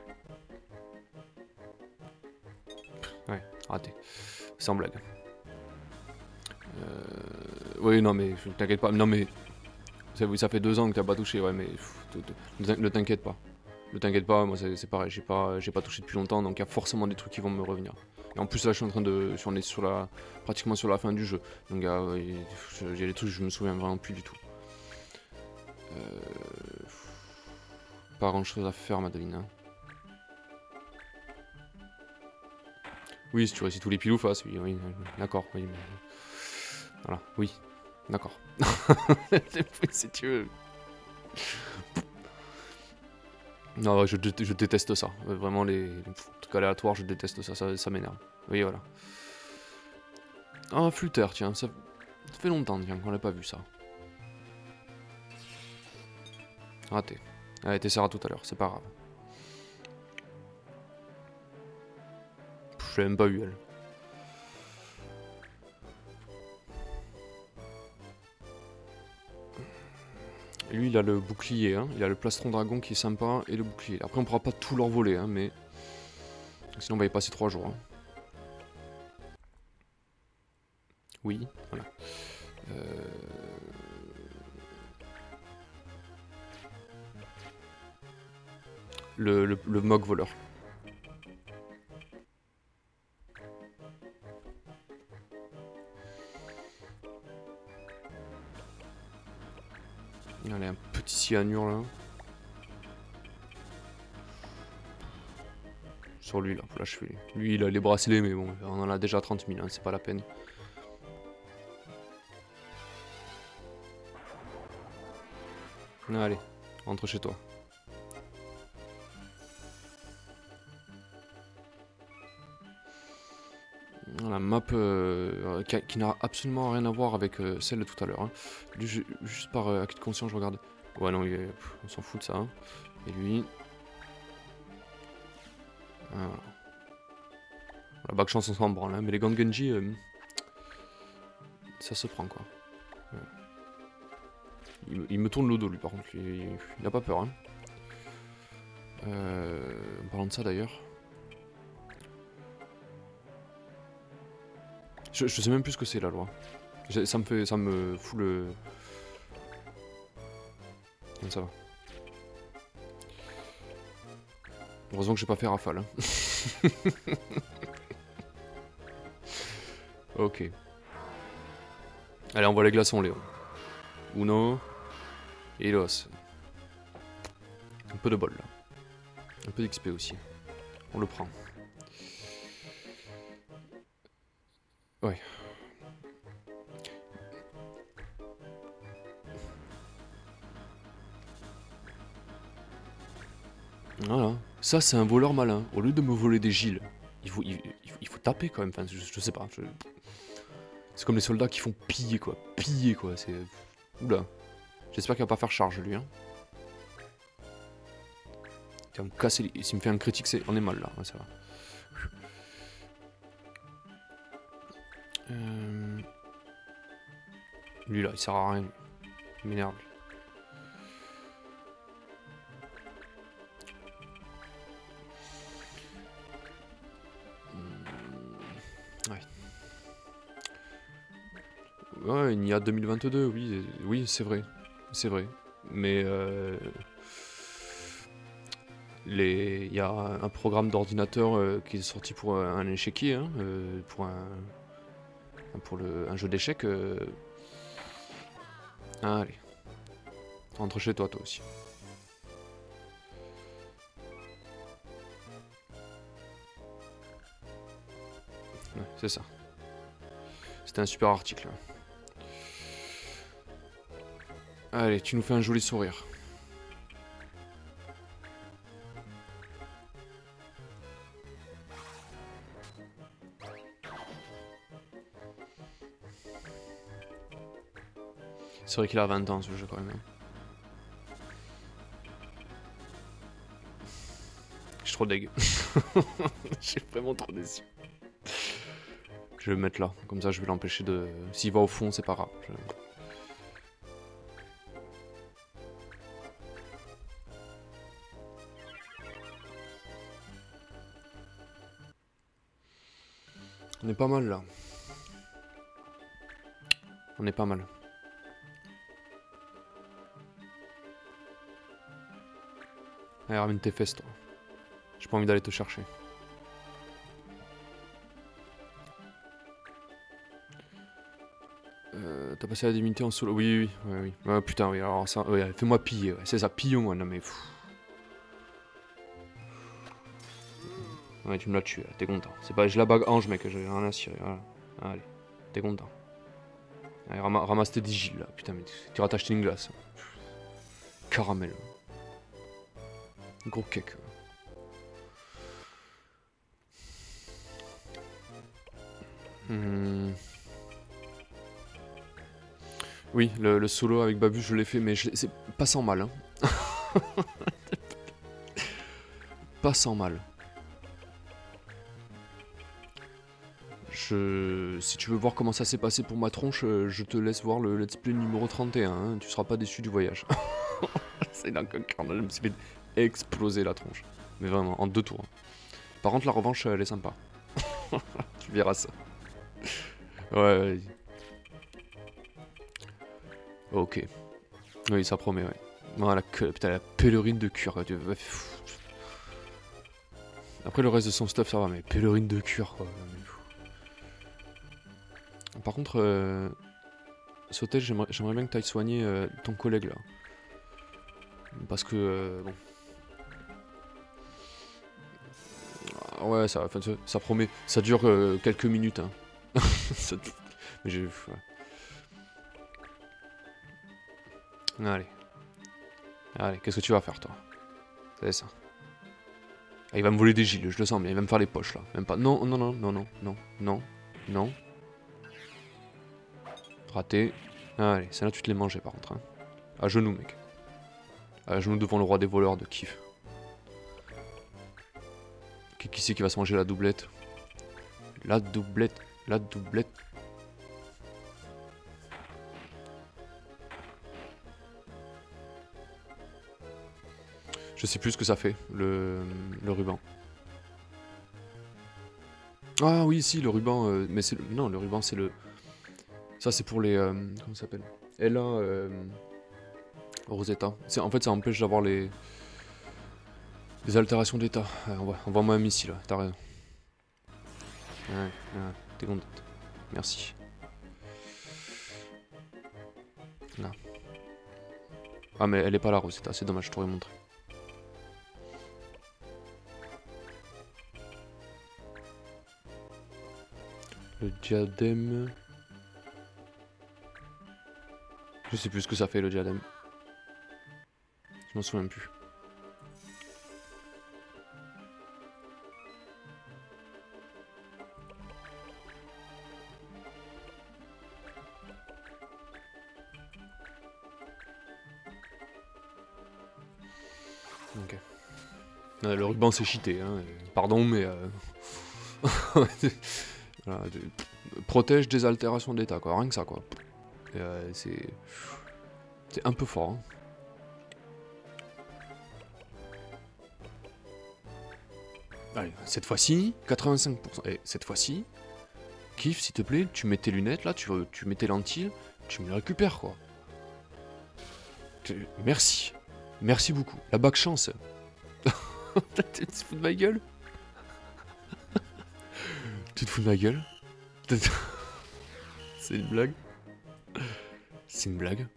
Ouais, raté. Sans blague. Euh... Oui, non, mais t'inquiète pas. Non, mais ça fait deux ans que t'as pas touché, ouais, mais ne t'inquiète pas. Ne t'inquiète pas, moi c'est pareil, j'ai pas, pas touché depuis longtemps, donc il y a forcément des trucs qui vont me revenir. Et en plus là, je suis en train de, on est sur la, pratiquement sur la fin du jeu, donc il y a des trucs, je me souviens vraiment plus du tout. Euh... Pas grand chose à faire, Madeline. Hein. Oui, si tu réussis tous les piles ou face, oui, oui, d'accord, oui, mais... Voilà, oui. D'accord. Si tu veux. Non, je, je déteste ça. Vraiment, les, les trucs aléatoires, je déteste ça. Ça, ça m'énerve. Oui, voilà. Ah, un flûteur, tiens. Ça, ça fait longtemps qu'on n'a pas vu ça. Raté. Allez, t'essaieras tout à l'heure, c'est pas grave. Je l'ai même pas eu, elle. Lui, il a le bouclier, hein. Il a le plastron dragon qui est sympa et le bouclier. Après, on pourra pas tout leur voler, hein, mais... Sinon, on va y passer trois jours. Hein. Oui, voilà. Euh... Le, le, le Mog voleur. Allez, un petit cyanure là. Sur lui là, faut l'achever. Lui il a les bracelets, mais bon, on en a déjà trente mille, hein, c'est pas la peine. Allez, rentre chez toi. La map euh, qui, qui n'a absolument rien à voir avec euh, celle de tout à l'heure. Hein. Juste par euh, acquis de conscience, je regarde. Ouais, non, il est, pff, on s'en fout de ça. Hein. Et lui. Ah, voilà. La bague chance, on s'en branle. Hein. Mais les gants de Genji, euh, ça se prend quoi. Ouais. Il, il me tourne le dos, lui, par contre. Il, il, il a pas peur. Hein. Euh, en parlant de ça d'ailleurs. Je, je sais même plus ce que c'est la loi. Ça me fait, ça me fout le. Comme ça va. Heureusement que j'ai pas fait rafale. Hein. Ok. Allez, on voit les glaçons, Léo. Uno. Et l'os. Un peu de bol là. Un peu d'X P aussi. On le prend. Ouais. Voilà. Ça, c'est un voleur malin. Au lieu de me voler des giles, il faut, il, il faut taper quand même. Enfin, je, je sais pas. Je... C'est comme les soldats qui font piller, quoi. Piller, quoi. C'est... Oula. J'espère qu'il va pas faire charge, lui. Hein. Il va me casser les... S'il me fait un critique, c'est... on est mal, là. Ouais, ça va. Euh... Lui, là, il sert à rien. Il m'énerve. Ouais. Ouais, il y a deux mille vingt-deux, oui, oui, c'est vrai, c'est vrai. Mais euh, les, il y a un programme d'ordinateur euh, qui est sorti pour un, un échiquier, hein, euh, pour un, pour le, un jeu d'échecs. Euh... Ah, allez, rentre chez toi, toi aussi. Ouais, c'est ça. C'était un super article. Allez, tu nous fais un joli sourire. C'est vrai qu'il a vingt ans ce jeu quand même. Je suis trop deg. Je suis vraiment trop déçu. Je vais le mettre là, comme ça je vais l'empêcher de... S'il va au fond, c'est pas grave. Je... On est pas mal là. On est pas mal. Allez, ramène tes fesses, toi. J'ai pas envie d'aller te chercher. Euh, T'as passé la divinité en solo? Oui, oui, oui. oui. Ouais, putain, oui, alors ça... Ouais, fais-moi piller, ouais. C'est ça, pille-moi, non mais... Pff. Ouais, tu me l'as tué, t'es content. C'est pas... J'ai la bague ange, mec, j'ai rien à cirer, voilà. Allez, t'es content. Allez, ram ramasse tes digiles là, putain, mais tu iras t'acheter une glace. Caramel. Gros cake. Hmm. Oui, le, le solo avec Babu, je l'ai fait, mais c'est pas sans mal. Hein. Pas sans mal. Je... Si tu veux voir comment ça s'est passé pour ma tronche, je te laisse voir le let's play numéro trente et un. Hein. Tu seras pas déçu du voyage. C'est là qu'un carnage me s'est fait exploser la tronche. Mais vraiment, en deux tours. Par contre, la revanche, elle est sympa. Tu verras ça. Ouais, ouais. Ok. Oui, ça promet, ouais. Voilà, putain, la pèlerine de cuir. Après, le reste de son stuff, ça va, mais pèlerine de cuir, quoi. Par contre, euh, Sautel, j'aimerais bien que tu ailles soigner euh, ton collègue, là. Parce que, euh, bon... Ouais, ça, ça, ça promet. Ça dure euh, quelques minutes, hein. ça... Mais j'ai... Ouais. Allez. Allez, qu'est-ce que tu vas faire, toi? C'est ça. Ah, il va me voler des giles, je le sens bien. Il va me faire les poches, là. Même pas... Non, non, non, non, non, non, non, non. Raté. Allez, celle-là, tu te l'es mangé, par contre. Hein. À genoux, mec. À genoux devant le roi des voleurs de kiff. Qui, qui c'est qui va se manger la doublette? La doublette. La doublette. Je sais plus ce que ça fait, le, le ruban. Ah oui, si, le ruban, euh, mais c'est le... Non, le ruban, c'est le... Ça, c'est pour les... Euh, comment ça s'appelle? Ella, euh, Rosetta. En fait, ça empêche d'avoir les... Les altérations d'état. Envoie-moi un missile, t'as raison. Ouais, ouais, t'es contente. Merci. Là. Ah, mais elle est pas là, Rosetta, c'est dommage, je t'aurais montré. Le diadème... Je sais plus ce que ça fait, le diadème. Je m'en souviens plus. Ok. Euh, le ruban c'est cheaté, hein. Pardon, mais... Euh... voilà, de... Protège des altérations d'état, quoi. Rien que ça, quoi. Euh, c'est... C'est un peu fort, hein. Allez, cette fois-ci, quatre-vingt-cinq pour cent. Et cette fois-ci, Kiff, s'il te plaît, tu mets tes lunettes, là, tu, tu mets tes lentilles, tu me les récupères, quoi. Merci. Merci beaucoup. La bague chance. Tu te fous de ma gueule? Tu te fous de ma gueule? C'est une blague? C'est une blague?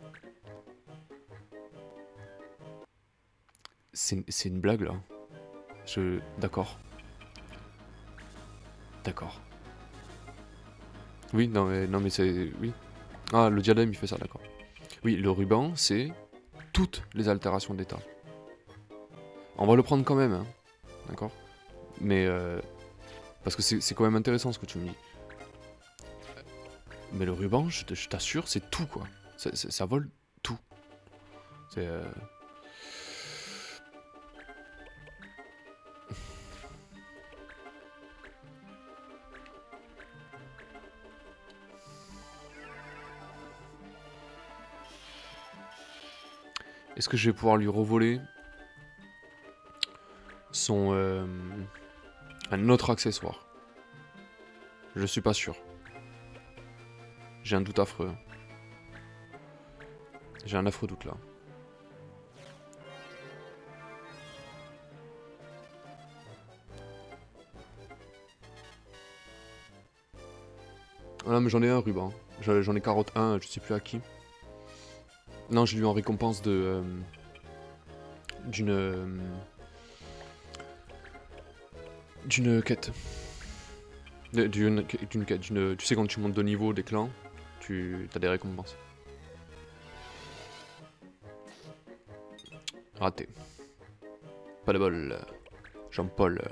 C'est une blague, là. Je... D'accord. D'accord. Oui, non mais, non mais c'est... Oui. Ah, le diadème, il fait ça, d'accord. Oui, le ruban, c'est toutes les altérations d'état. On va le prendre quand même, hein. D'accord. Mais... Euh... Parce que c'est quand même intéressant ce que tu me dis. Mais le ruban, je t'assure, c'est tout, quoi. Ça, ça vole tout. C'est... Euh... Est-ce que je vais pouvoir lui revoler son... Euh, un autre accessoire? Je suis pas sûr. J'ai un doute affreux. J'ai un affreux doute là. Ah non mais j'en ai un ruban. J'en ai carotte un, je sais plus à qui. Non, j'ai lu en récompense de... Euh, d'une... Euh, d'une quête. D'une quête, d'une... Tu sais quand tu montes de niveau des clans, tu as des récompenses. Raté. Pas de bol. Jean-Paul.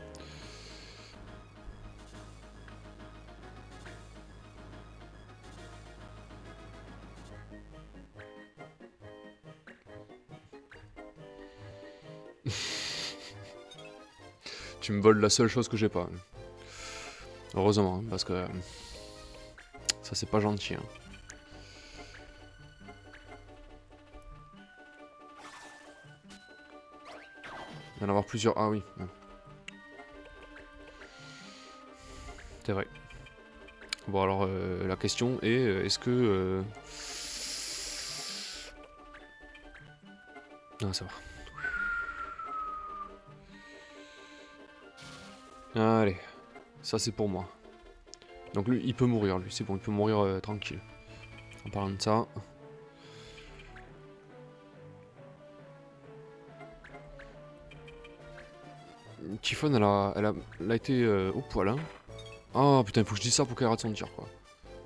Tu me voles la seule chose que j'ai pas. Heureusement, parce que ça c'est pas gentil. Hein. Il va y en avoir plusieurs. Ah oui. C'est vrai. Bon alors euh, la question est, est-ce que... Euh... Non ça va. Allez. Ça c'est pour moi. Donc lui il peut mourir lui. C'est bon, il peut mourir euh, tranquille. En parlant de ça... Typhon elle a, elle a, elle a été euh, au poil hein. Oh putain, il faut que je dise ça pour qu'elle rate son tir quoi.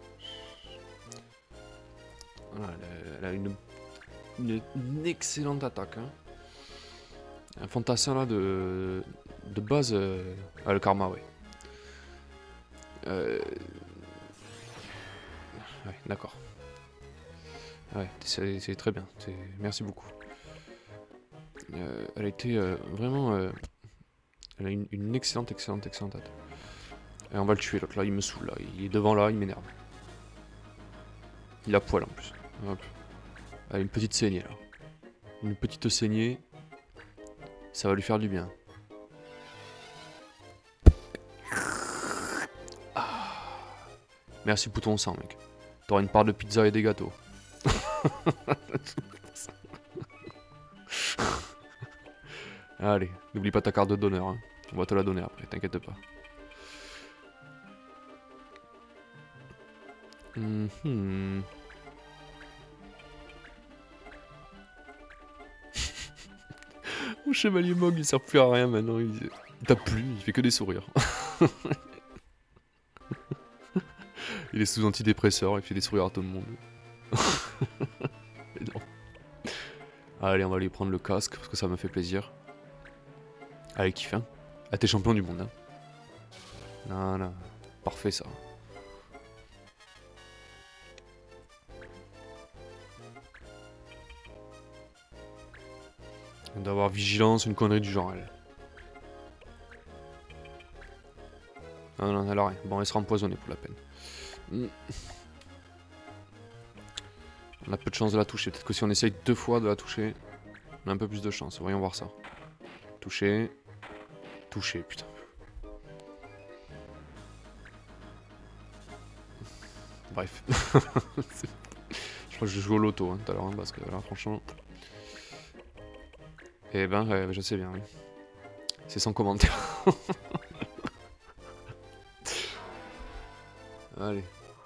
Voilà, elle a, elle a une, une, une excellente attaque. Hein. Un fantassin là de, de base. Euh, ah, le karma, ouais. Euh, ouais, d'accord. Ouais, c'est très bien. Merci beaucoup. Euh, elle a été euh, vraiment. Euh, elle a une, une excellente, excellente, excellente attaque. Et on va le tuer, l'autre là, il me saoule là. Il est devant là, il m'énerve. Il a poil en plus. Hop. Ah, une petite saignée là. Une petite saignée. Ça va lui faire du bien. Ah. Merci pour ton sang, mec. T'auras une part de pizza et des gâteaux. Allez, n'oublie pas ta carte de donneur. Hein. On va te la donner après, t'inquiète pas. Mm-hmm. Mon chevalier Mog il sert plus à rien maintenant, il, il tape plus, il fait que des sourires. Il est sous antidépresseur, il fait des sourires à tout le monde. Non. Allez, on va lui prendre le casque parce que ça me fait plaisir. Allez, kiffe hein. Ah, t'es champion du monde hein. Non, non, parfait ça. D'avoir vigilance, une connerie du genre, elle. Non, non, elle a rien. Bon, elle sera empoisonnée pour la peine. Mm. On a peu de chance de la toucher. Peut-être que si on essaye deux fois de la toucher, on a un peu plus de chance. Voyons voir ça. Toucher. Toucher, putain. Bref. Je crois que je joue au loto hein, tout à l'heure, hein, parce que là, franchement... Eh ben, ouais, je sais bien, oui. C'est sans commentaire. Allez.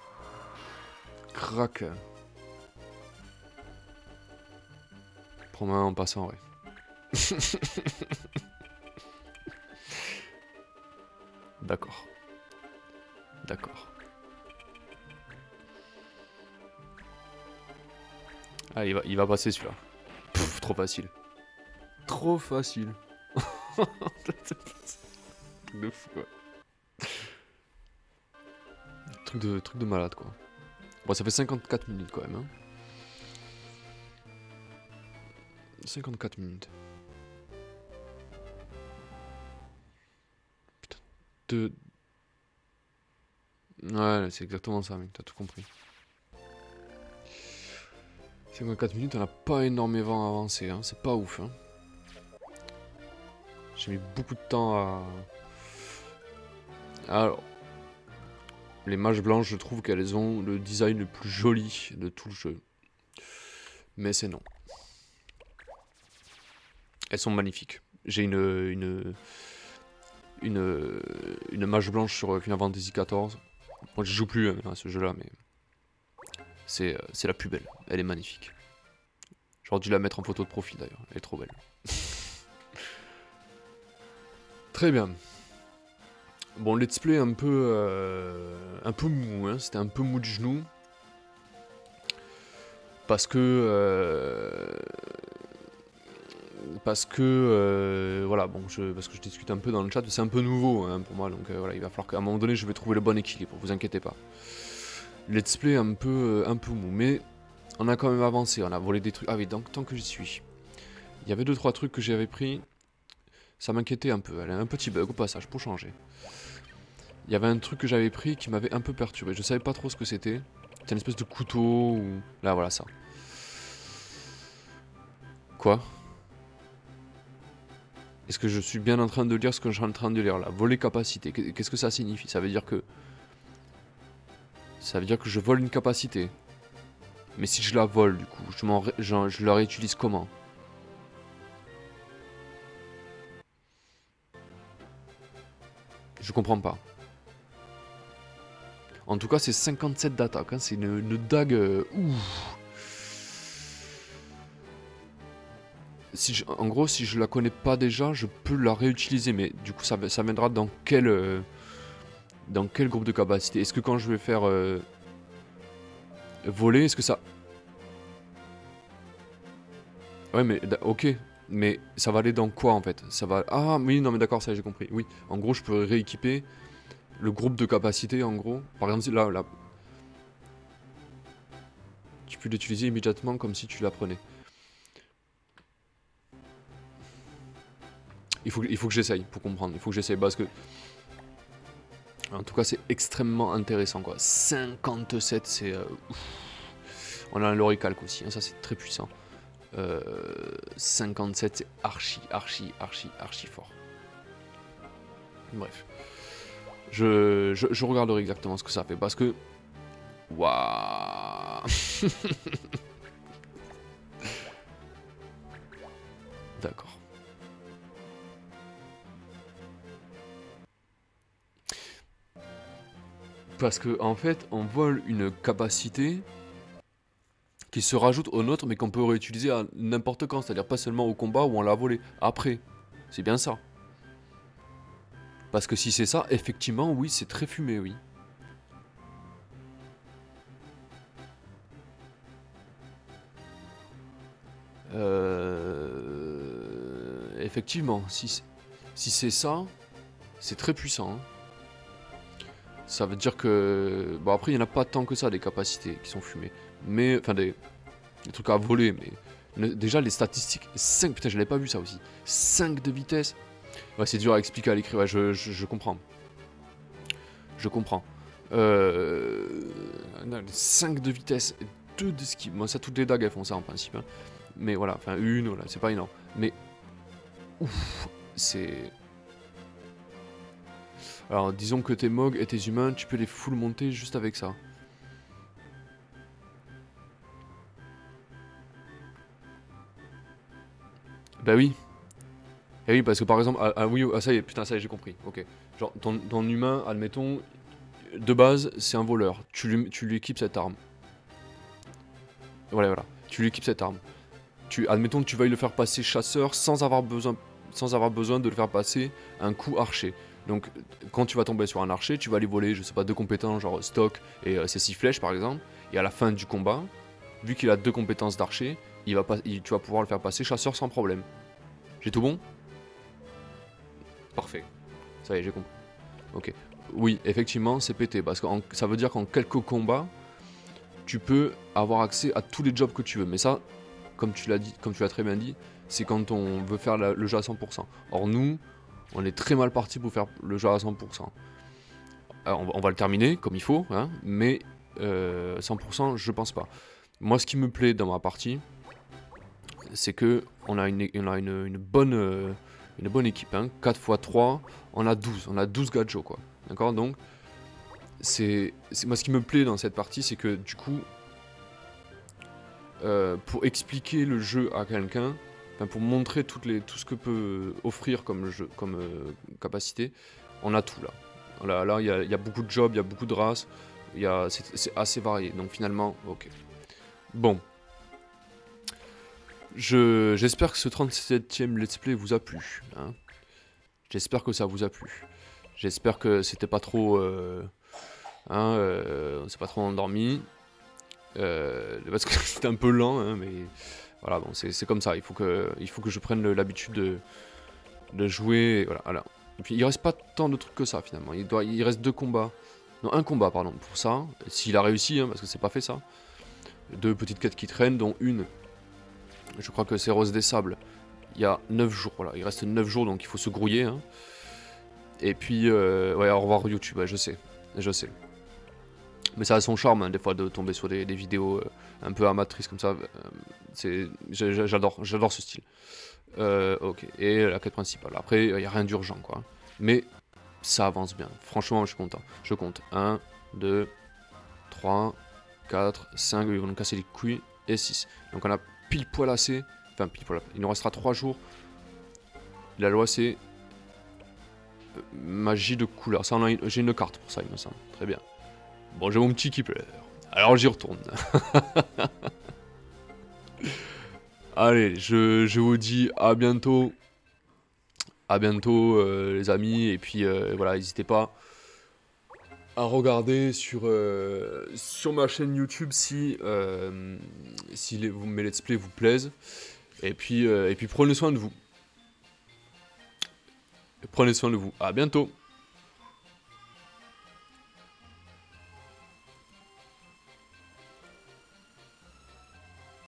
Crac. Prends-moi en passant, ouais. D'accord. D'accord. Ah, il va, il va passer celui-là. Trop facile. Trop facile. Truc de fou, quoi. Truc de, truc de malade, quoi. Bon, ça fait cinquante-quatre minutes, quand même. Hein. cinquante-quatre minutes. Putain. De... Ouais, c'est exactement ça, mec. T'as tout compris. cinquante-quatre minutes, on n'a pas énormément avancé. Hein. C'est pas ouf. Hein. J'ai mis beaucoup de temps à... Alors... Les mages blanches, je trouve qu'elles ont le design le plus joli de tout le jeu. Mais c'est non. Elles sont magnifiques. J'ai une, une... Une... Une mage blanche sur Final Fantasy quatorze. Moi, je joue plus hein, à ce jeu-là, mais... C'est c'est la plus belle. Elle est magnifique. J'aurais dû la mettre en photo de profil, d'ailleurs. Elle est trop belle. Très bien. Bon, let's play un peu, euh, un peu mou, hein. C'était un peu mou du genou. Parce que... Euh, parce que... Euh, voilà, bon, je, parce que je discute un peu dans le chat, c'est un peu nouveau hein, pour moi, donc euh, voilà, il va falloir qu'à un moment donné, je vais trouver le bon équilibre, vous inquiétez pas. Let's play un peu, un peu mou, mais on a quand même avancé, on a volé des trucs... Ah oui, donc tant que j'y suis. Il y avait deux trois trucs que j'avais pris, ça m'inquiétait un peu, elle a un petit bug au passage, pour changer. Il y avait un truc que j'avais pris qui m'avait un peu perturbé, je savais pas trop ce que c'était. C'était une espèce de couteau ou... Là, voilà ça. Quoi? Est-ce que je suis bien en train de lire ce que je suis en train de lire là? Voler capacité, qu'est-ce que ça signifie? Ça veut dire que... Ça veut dire que je vole une capacité. Mais si je la vole du coup, je, m'en ré... je, je la réutilise comment? Je comprends pas. En tout cas, c'est cinquante-sept d'attaque, hein. C'est une, une dague... Euh, ouf. Si je, en gros, si je la connais pas déjà, je peux la réutiliser. Mais du coup, ça, ça viendra dans quel... Euh, dans quel groupe de capacité? Est-ce que quand je vais faire... Euh, voler, est-ce que ça... Ouais, mais... Ok. Mais ça va aller dans quoi, en fait? Ça va... Ah, oui, non, mais d'accord, ça j'ai compris. Oui, en gros, je peux rééquiper... Le groupe de capacité en gros, par exemple là, là, tu peux l'utiliser immédiatement comme si tu l'apprenais. Il faut, il faut que j'essaye pour comprendre, il faut que j'essaye parce que... En tout cas c'est extrêmement intéressant quoi. cinquante-sept c'est... Euh, on a un loricalque aussi, hein, ça c'est très puissant. Euh, cinquante-sept c'est archi, archi, archi, archi fort. Bref. Je, je, je regarderai exactement ce que ça fait parce que... Waouh. D'accord. Parce que en fait, on vole une capacité qui se rajoute aux nôtres, mais qu'on peut réutiliser à n'importe quand, c'est-à-dire pas seulement au combat où on l'a volé. Après, c'est bien ça. Parce que si c'est ça, effectivement, oui, c'est très fumé, oui. Euh... Effectivement, si, si c'est ça, c'est très puissant. Hein. Ça veut dire que... Bon, après, il n'y en a pas tant que ça, des capacités qui sont fumées. Mais, enfin, des, des trucs à voler, mais... Déjà, les statistiques, cinq, putain, je l'avais pas vu ça aussi. cinq de vitesse. Ouais, c'est dur à expliquer à l'écrit, ouais, je, je, je comprends. Je comprends. Euh... cinq de vitesse, deux d'esquive. Moi, ça, toutes les dagues, elles font ça en principe. Hein. Mais voilà, enfin, une, voilà, c'est pas énorme. Mais... Ouf, c'est... Alors, disons que tes mogs et tes humains, tu peux les full monter juste avec ça. Bah oui. Et oui, parce que par exemple, ah, ah oui, ah, ça y est, putain, ça y est, j'ai compris. Ok. Genre, ton, ton humain, admettons, de base, c'est un voleur. Tu lui, tu lui équipes cette arme. Voilà, voilà. Tu lui équipes cette arme. Tu, admettons que tu veuilles le faire passer chasseur sans avoir besoin, sans avoir besoin de le faire passer un coup archer. Donc, quand tu vas tomber sur un archer, tu vas lui voler, je sais pas, deux compétences, genre stock et euh, ses six flèches par exemple. Et à la fin du combat, vu qu'il a deux compétences d'archer, il va pas, il, tu vas pouvoir le faire passer chasseur sans problème. J'ai tout bon? Parfait. Ça y est, j'ai compris. Ok. Oui, effectivement, c'est pété. Parce que en, ça veut dire qu'en quelques combats, tu peux avoir accès à tous les jobs que tu veux. Mais ça, comme tu l'as dit, comme tu l'as très bien dit, c'est quand on veut faire la, le jeu à cent pour cent. Or nous, on est très mal parti pour faire le jeu à cent pour cent. Alors, on, va, on va le terminer comme il faut, hein, mais euh, cent pour cent, je pense pas. Moi, ce qui me plaît dans ma partie, c'est que on a une, on a une, une bonne... Euh, une bonne équipe, hein. quatre fois trois, on a douze, on a douze gadgets quoi, d'accord. Donc, c'est moi ce qui me plaît dans cette partie, c'est que du coup, euh, pour expliquer le jeu à quelqu'un, enfin, pour montrer toutes les, tout ce que peut offrir comme, jeu, comme euh, capacité, on a tout là. Là, là, il y, y a beaucoup de jobs, il y a beaucoup de races, c'est assez varié, donc finalement, ok. Bon. J'espère que ce trente-septième let's play vous a plu. Hein. J'espère que ça vous a plu. J'espère que c'était pas trop... Euh, hein, euh, on s'est pas trop endormi. Euh, parce que c'était un peu lent, hein, mais voilà, bon, c'est comme ça. Il faut que, il faut que je prenne l'habitude de, de jouer. Et voilà, voilà. Et puis il reste pas tant de trucs que ça finalement. Il, doit, il reste deux combats. Non, un combat, pardon, pour ça. S'il a réussi, hein, parce que c'est pas fait ça. Deux petites quêtes qui traînent, dont une. Je crois que c'est Rose des Sables. Il y a neuf jours, voilà. Il reste neuf jours, donc il faut se grouiller. Hein. Et puis, euh, ouais, au revoir YouTube, ouais, je sais. Je sais. Mais ça a son charme, hein, des fois, de tomber sur des, des vidéos euh, un peu amatrices comme ça. Euh, J'adore, j'adore ce style. Euh, ok, et la quête principale. Après, il n'y a rien d'urgent, quoi. Mais ça avance bien. Franchement, je suis content. Je compte. un, deux, trois, quatre, cinq, ils vont nous casser les couilles, et six. Donc on a pile poil assez. Enfin, pile poil. Il nous restera trois jours. La loi, c'est magie de couleur. Ça, j'ai une carte pour ça, il me semble. Très bien. Bon, j'ai mon petit qui pleure. Alors j'y retourne. Allez, je, je vous dis à bientôt. À bientôt, euh, les amis. Et puis, euh, voilà, n'hésitez pas à regarder sur, euh, sur ma chaîne YouTube si, euh, si les, mes let's play vous plaisent. Et puis, euh, et puis, prenez soin de vous. Prenez soin de vous. À bientôt.